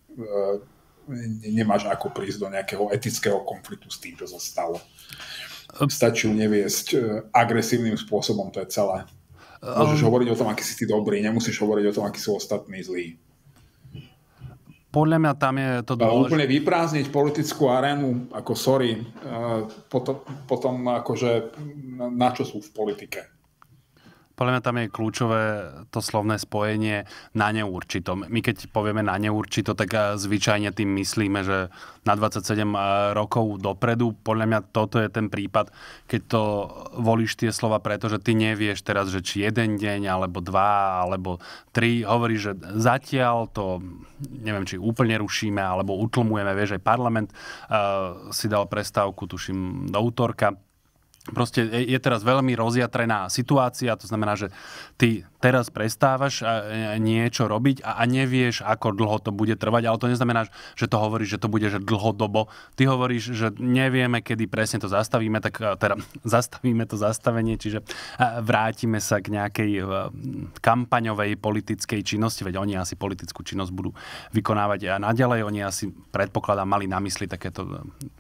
nemáš ako prísť do nejakého etického konfliktu s tým, čo sa stalo. Stačí neviesť agresívnym spôsobom, to je celé. Môžeš um, hovoriť o tom, aký si ty dobrý, nemusíš hovoriť o tom, aký sú ostatní zlí. Podľa mňa tam je to dôležité. Úplne vyprázdniť politickú arénu, ako sorry, potom, potom akože na čo sú v politike. Podľa mňa tam je kľúčové to slovné spojenie na neurčito. My keď povieme na neurčito, tak zvyčajne tým myslíme, že na dvadsaťsedem rokov dopredu. Podľa mňa toto je ten prípad, keď to volíš tie slova, pretože ty nevieš teraz, že či jeden deň, alebo dva, alebo tri. Hovoríš, že zatiaľ to, neviem, či úplne rušíme, alebo utlmujeme. Vieš, aj parlament uh, si dal prestávku, tuším, do útorka. Proste je teraz veľmi rozjatrená situácia, to znamená, že ty teraz prestávaš niečo robiť a nevieš, ako dlho to bude trvať, ale to neznamená, že to hovoríš, že to bude že dlhodobo. Ty hovoríš, že nevieme, kedy presne to zastavíme, tak teda zastavíme to zastavenie, čiže vrátime sa k nejakej kampaňovej politickej činnosti, veď oni asi politickú činnosť budú vykonávať a naďalej, oni asi predpokladám mali na mysli takéto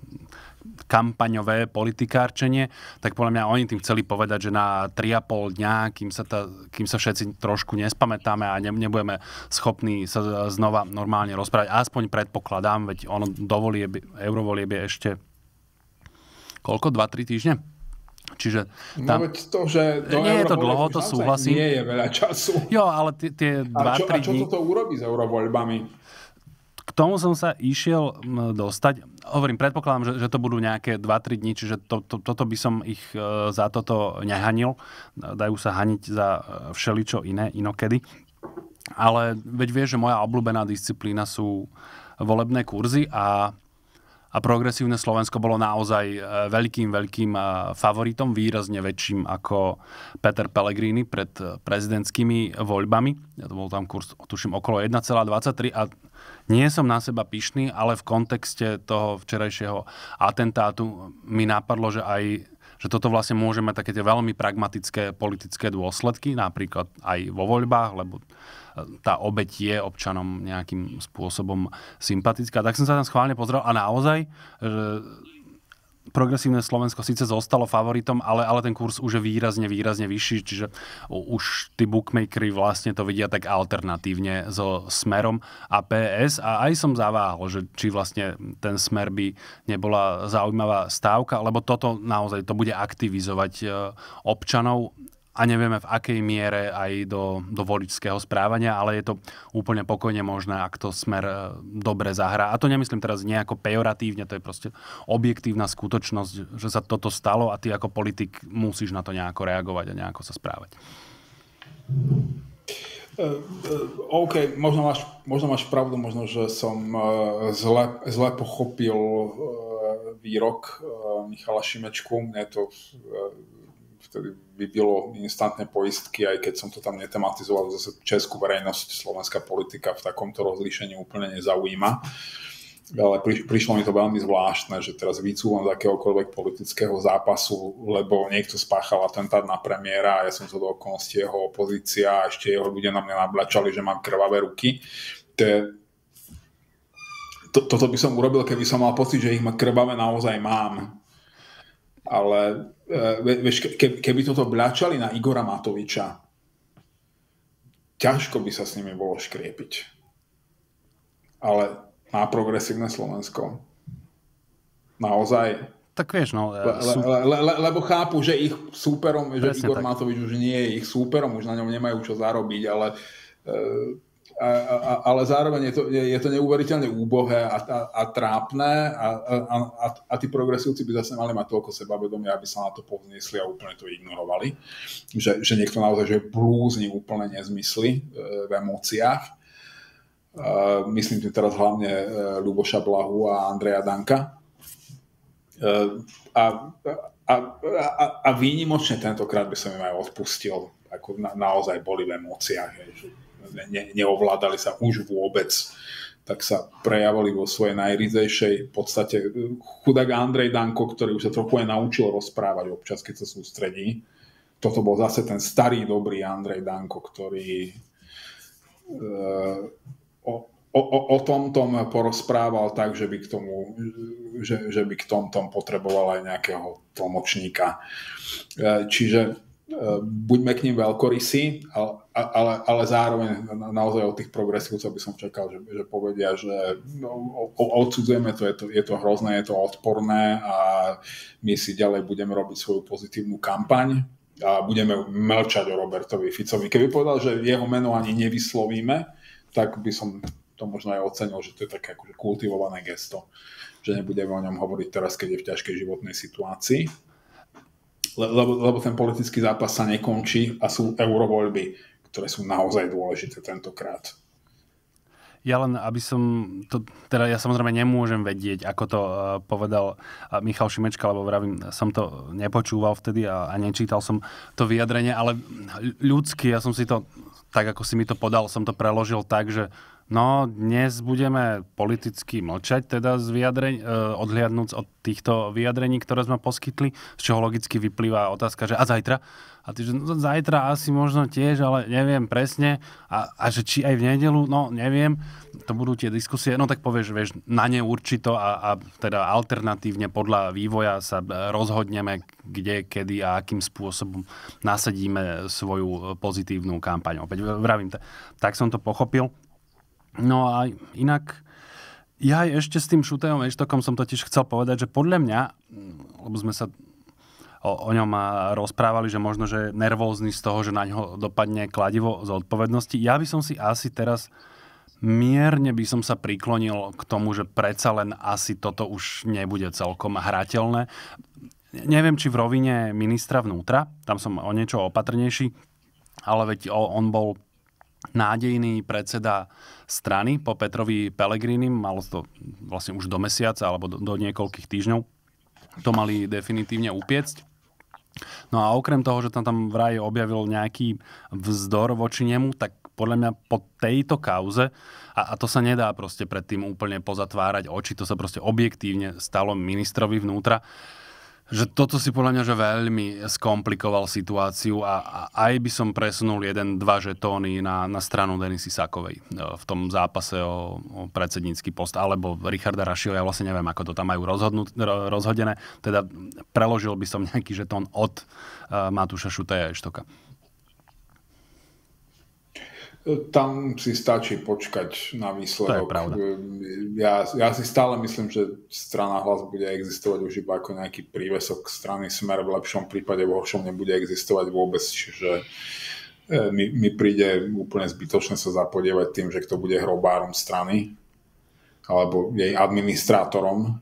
kampaňové politikárčenie, tak podľa mňa oni tým chceli povedať, že na tri a pol dňa, kým sa, ta, kým sa všetci trošku nespamätáme a ne, nebudeme schopní sa znova normálne rozprávať, aspoň predpokladám, veď ono do volieb, eurovolieb je ešte koľko? dva tri týždne? Čiže tam... No veď to, že do nie je to dlho, to súhlasím. Nie je veľa času. Jo, ale tie dva tri dní... A čo toto urobí s eurovoľbami? K tomu som sa išiel dostať. Hovorím, predpokladám, že, že to budú nejaké dva tri dní, čiže to, to, toto by som ich za toto nehanil. Dajú sa haniť za všeličo iné, inokedy. Ale veď vieš, že moja obľúbená disciplína sú volebné kurzy a, a progresívne Slovensko bolo naozaj veľkým, veľkým favoritom, výrazne väčším ako Peter Pellegrini pred prezidentskými voľbami. Ja to bol tam kurz, tuším, okolo jeden celá dvadsaťtri a nie som na seba pyšný, ale v kontexte toho včerajšieho atentátu mi napadlo, že aj že toto vlastne môže mať také tie veľmi pragmatické politické dôsledky, napríklad aj vo voľbách, lebo tá obeť je občanom nejakým spôsobom sympatická. Tak som sa tam schválne pozrel a naozaj, že progresívne Slovensko síce zostalo favoritom, ale, ale ten kurz už je výrazne, výrazne vyšší, čiže už tí bookmakeri vlastne to vidia tak alternatívne so Smerom a pé es a aj som zaváhal, že či vlastne ten Smer by nebola zaujímavá stávka, lebo toto naozaj to bude aktivizovať občanov a nevieme v akej miere aj do, do voličského správania, ale je to úplne pokojne možné, ak to Smer dobre zahrá. A to nemyslím teraz nejako pejoratívne, to je proste objektívna skutočnosť, že sa toto stalo a ty ako politik musíš na to nejako reagovať a nejako sa správať. Uh, uh, OK, možno máš, možno máš pravdu, možno, že som uh, zle, zle pochopil uh, výrok uh, Michala Šimečku. Mne to uh, vtedy vybilo instantne poistky, aj keď som to tam netematizoval, zase českú verejnosť slovenská politika v takomto rozlíšení úplne nezaujíma. Ale pri, prišlo mi to veľmi zvláštne, že teraz vycúvam z akéhokoľvek politického zápasu, lebo niekto spáchal atentát na premiéra a ja som to do okolností jeho opozícia a ešte jeho ľudia na mňa nablačali, že mám krvavé ruky. To je, to, toto by som urobil, keby som mal pocit, že ich krvavé naozaj mám. Ale vieš, ke, keby toto bľačali na Igora Matoviča, ťažko by sa s nimi bolo škriepiť. Ale má progresívne Slovensko. Naozaj. Tak vieš, no... Le, sú... le, le, le, lebo chápu, že ich súperom, presne, že Igor tak. Matovič už nie je ich súperom, už na ňom nemajú čo zarobiť, ale, a, a, ale zároveň je to, je, je to neuveriteľne úbohé a, a, a trápne a, a, a, a tí progresívci by zase mali mať toľko sebavedomia, aby sa na to povzniesli a úplne to ignorovali. Že, že niekto naozaj že blúzni úplne nezmysly v emóciách. Uh, myslím tu teraz hlavne uh, Ľuboša Blahu a Andreja Danka. Uh, a, a, a, a výnimočne tentokrát by som im aj odpustil, ako na, naozaj boli v emóciách, že ne, neovládali sa už vôbec, tak sa prejavili vo svojej najryzejšej podstate. Chudák Andrej Danko, ktorý už sa trochu aj naučil rozprávať občas, keď sa sústredí. Toto bol zase ten starý, dobrý Andrej Danko, ktorý uh, O, o, o tom tom porozprával tak, že by k tomu, že, že by k tom tom potreboval aj nejakého tlmočníka. Čiže buďme k ním veľkorysí, ale, ale, ale zároveň naozaj od tých progresívcov by som čakal, že, že povedia, že no, odsudzujeme to je, to, je to hrozné, je to odporné a my si ďalej budeme robiť svoju pozitívnu kampaň a budeme mlčať o Robertovi Ficovi. Keby povedal, že jeho meno ani nevyslovíme, tak by som to možno aj ocenil, že to je také akože kultivované gesto, že nebudeme o ňom hovoriť teraz, keď je v ťažkej životnej situácii. Lebo, lebo ten politický zápas sa nekončí a sú eurovoľby, ktoré sú naozaj dôležité tentokrát. Ja len, aby som to, teda ja samozrejme nemôžem vedieť, ako to uh, povedal uh, Michal Šimečka, lebo vravím, som to nepočúval vtedy a, a nečítal som to vyjadrenie, ale ľudsky, ja som si to, tak ako si mi to podal, som to preložil tak, že no, dnes budeme politicky mlčať, teda z vyjadreň, uh, odhliadnúc od týchto vyjadrení, ktoré sme poskytli, z čoho logicky vyplýva otázka, že a zajtra? A ty, že no, zajtra asi možno tiež, ale neviem presne. A, a že či aj v nedeľu, no neviem, to budú tie diskusie. No tak povieš, vieš, na ne určito a, a teda alternatívne podľa vývoja sa rozhodneme, kde, kedy a akým spôsobom nasadíme svoju pozitívnu kampaň. Opäť vravím, tak som to pochopil. No a inak, ja aj ešte s tým Šutejom Eštokom som totiž chcel povedať, že podľa mňa, lebo sme sa o, o ňom rozprávali, že možno, že je nervózny z toho, že na ňo dopadne kladivo z odpovednosti. Ja by som si asi teraz mierne by som sa priklonil k tomu, že predsa len asi toto už nebude celkom hrateľné. Neviem, či v rovine ministra vnútra, tam som o niečo opatrnejší, ale veď on bol nádejný predseda strany po Petrovi Pellegrinim, malo to vlastne už do mesiaca alebo do, do niekoľkých týždňov. To mali definitívne upiecť. No a okrem toho, že tam, tam vraj objavil nejaký vzdor voči nemu, tak podľa mňa po tejto kauze, a, a to sa nedá proste predtým úplne pozatvárať oči, to sa proste objektívne stalo ministrovi vnútra, že toto si podľa mňa že veľmi skomplikoval situáciu a, a aj by som presunul jeden, dva žetóny na, na stranu Denisy Sakovej v tom zápase o, o predsednícky post, alebo Richarda Rašila, ja vlastne neviem, ako to tam majú rozhodnúť, rozhodené, teda preložil by som nejaký žetón od uh, Matúša Šuteja Eštoka. Tam si stačí počkať na výsledok. To je pravda. Ja, ja si stále myslím, že strana Hlas bude existovať už iba ako nejaký prívesok strany Smer, v lepšom prípade, v horšom nebude existovať vôbec. Čiže mi, mi príde úplne zbytočné sa zapodievať tým, že kto bude hrobárom strany alebo jej administrátorom.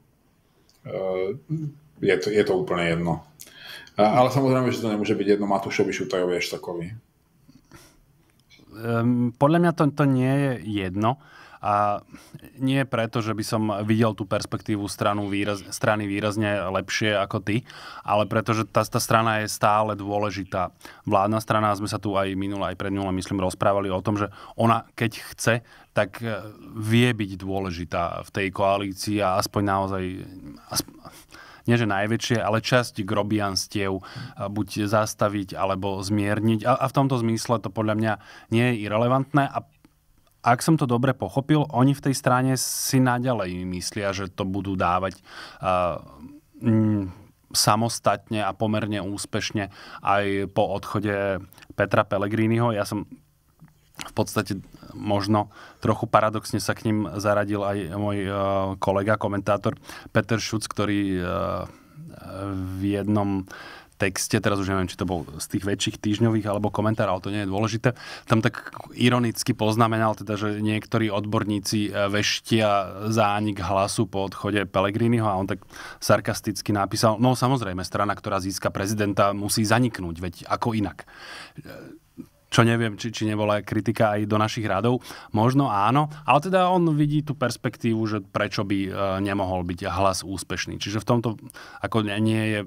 Je to, je to úplne jedno. Ale samozrejme, že to nemôže byť jedno Matúšovi Šutajovi Eštokovi. um, podľa mňa to, to nie je jedno. A nie preto, že by som videl tú perspektívu stranu výraz, strany výrazne lepšie ako ty, ale preto, že tá, tá strana je stále dôležitá. Vládna strana, sme sa tu aj minule, aj predminule, myslím, rozprávali o tom, že ona, keď chce, tak vie byť dôležitá v tej koalícii a aspoň naozaj... Aspoň, nie že najväčšie, ale časť grobianstiev buď zastaviť, alebo zmierniť. A, a v tomto zmysle to podľa mňa nie je irelevantné. A ak som to dobre pochopil, oni v tej strane si naďalej myslia, že to budú dávať uh, mm, samostatne a pomerne úspešne aj po odchode Petra Pellegriniho. Ja som v podstate možno trochu paradoxne sa k ním zaradil aj môj uh, kolega, komentátor Peter Šuc, ktorý uh, v jednom texte, teraz už neviem, či to bol z tých väčších týždňových alebo komentár, ale to nie je dôležité, tam tak ironicky poznamenal, teda, že niektorí odborníci veštia zánik Hlasu po odchode Pellegriniho a on tak sarkasticky napísal, no samozrejme, strana, ktorá získa prezidenta, musí zaniknúť, veď ako inak. Čo neviem, či, či nebola kritika aj do našich radov. Možno áno, ale teda on vidí tú perspektívu, že prečo by nemohol byť Hlas úspešný. Čiže v tomto ako nie je...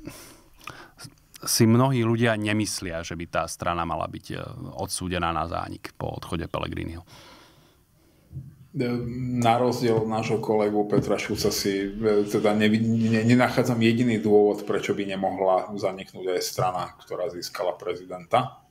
si mnohí ľudia nemyslia, že by tá strana mala byť odsúdená na zánik po odchode Pellegriniho. Na rozdiel od nášho kolegu Petra Šulca si teda ne, ne, nenachádzam jediný dôvod, prečo by nemohla zaniknúť aj strana, ktorá získala prezidenta.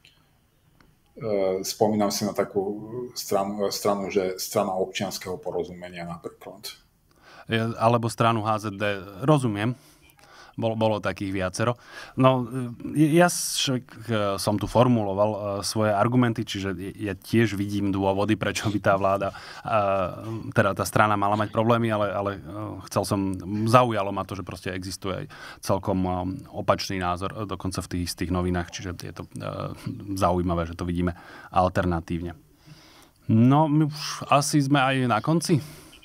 Spomínam si na takú stranu, stranu že strana občianskeho porozumenia napríklad. Alebo stranu há zet dé, rozumiem. Bolo, bolo takých viacero. No, ja som tu formuloval svoje argumenty, čiže ja tiež vidím dôvody, prečo by tá vláda, teda tá strana mala mať problémy, ale, ale chcel som, zaujalo ma to, že proste existuje aj celkom opačný názor, dokonca v tých istých novinách, čiže je to zaujímavé, že to vidíme alternatívne. No, my už asi sme aj na konci.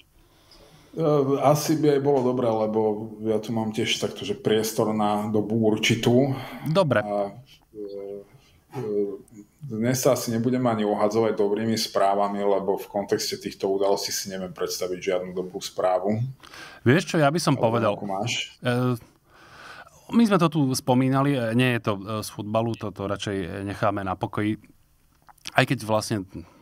Asi by aj bolo dobré, lebo ja tu mám tiež takto, že priestor na dobu určitú. Dobre. A dnes sa asi nebudem ani ohadzovať dobrými správami, lebo v kontexte týchto udalostí si neviem predstaviť žiadnu dobrú správu. Vieš čo, ja by som alebo povedal... Máš? My sme to tu spomínali, nie je to z futbalu, toto radšej necháme na pokoji. Aj keď vlastne...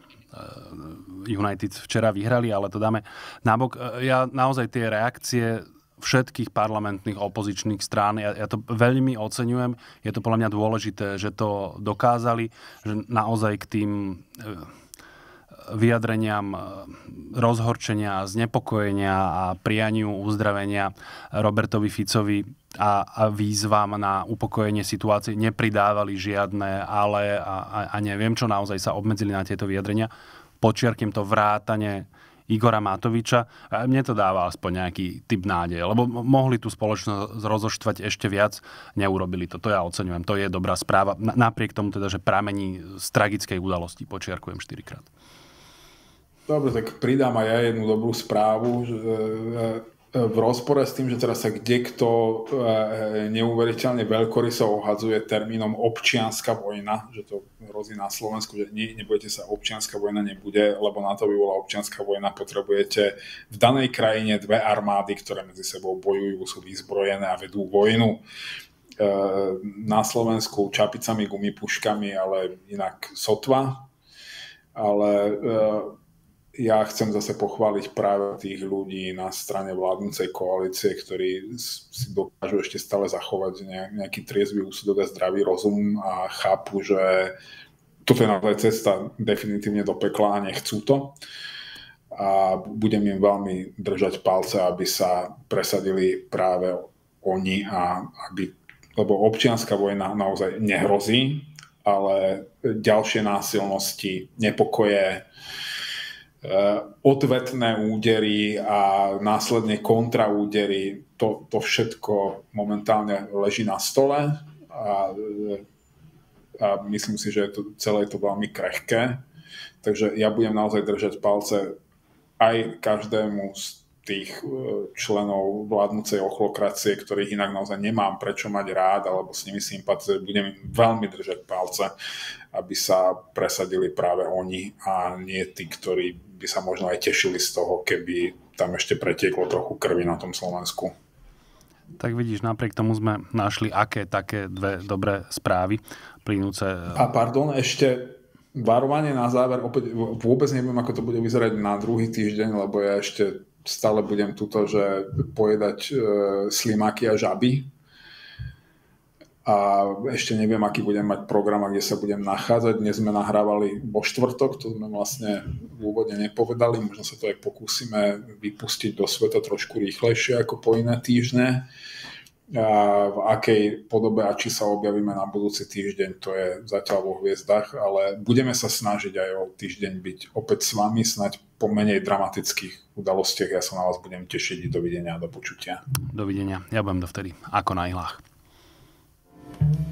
United včera vyhrali, ale to dáme nabok. Ja naozaj tie reakcie všetkých parlamentných opozičných strán, ja, ja to veľmi oceňujem. Je to podľa mňa dôležité, že to dokázali, že naozaj k tým vyjadreniam rozhorčenia, znepokojenia a prianiu uzdravenia Robertovi Ficovi a, a výzvam na upokojenie situácie nepridávali žiadne ale a, a, a neviem čo, naozaj sa obmedzili na tieto vyjadrenia. Počiarkím to vrátane Igora Matoviča. A mne to dáva aspoň nejaký typ nádeje, lebo mohli tú spoločnosť rozoštvať ešte viac, neurobili to. To ja oceňujem, to je dobrá správa. Napriek tomu teda, že pramení z tragickej udalosti, počiarkujem štyrikrát. Dobre, tak pridám aj ja jednu dobrú správu. V rozpore s tým, že teraz sa kdekto neuveriteľne veľkoryso ohadzuje termínom občianska vojna, že to hrozí na Slovensku, že nie, nebudete sa, občianska vojna nebude, lebo na to by bola občianska vojna, potrebujete v danej krajine dve armády, ktoré medzi sebou bojujú, sú vyzbrojené a vedú vojnu. Na Slovensku čapicami, gumipuškami, ale inak sotva. Ale ja chcem zase pochváliť práve tých ľudí na strane vládnúcej koalície, ktorí si dokážu ešte stále zachovať nejaký triezvy úsudok a zdravý rozum a chápu, že toto je naozaj cesta definitívne do pekla a nechcú to. A budem im veľmi držať palce, aby sa presadili práve oni a aby, lebo občianska vojna naozaj nehrozí, ale ďalšie násilnosti, nepokoje, odvetné údery a následne kontraúdery, to, to všetko momentálne leží na stole a, a myslím si, že je to, celé je to veľmi krehké. Takže ja budem naozaj držať palce aj každému z tých členov vládnucej ochlokracie, ktorých inak naozaj nemám prečo mať rád, alebo s nimi sympatizujem, budem veľmi držať palce, aby sa presadili práve oni a nie tí, ktorí by sa možno aj tešili z toho, keby tam ešte pretieklo trochu krvi na tom Slovensku. Tak vidíš, napriek tomu sme našli aké také dve dobré správy plynúce. A pardon, ešte varovanie na záver, opäť vôbec neviem, ako to bude vyzerať na druhý týždeň, lebo ja ešte stále budem tuto, že pojedať e, slimáky a žaby. A ešte neviem, aký budem mať program, kde sa budem nachádzať. Dnes sme nahrávali vo štvrtok, to sme vlastne v úvode nepovedali. Možno sa to aj pokúsime vypustiť do sveta trošku rýchlejšie ako po iné týždne. A v akej podobe a či sa objavíme na budúci týždeň, to je zatiaľ vo hviezdach, ale budeme sa snažiť aj o týždeň byť opäť s vami, snáď po menej dramatických udalostiach. Ja sa na vás budem tešiť. Dovidenia a do počutia. Dovidenia. Ja budem dovtedy ako na ihlách.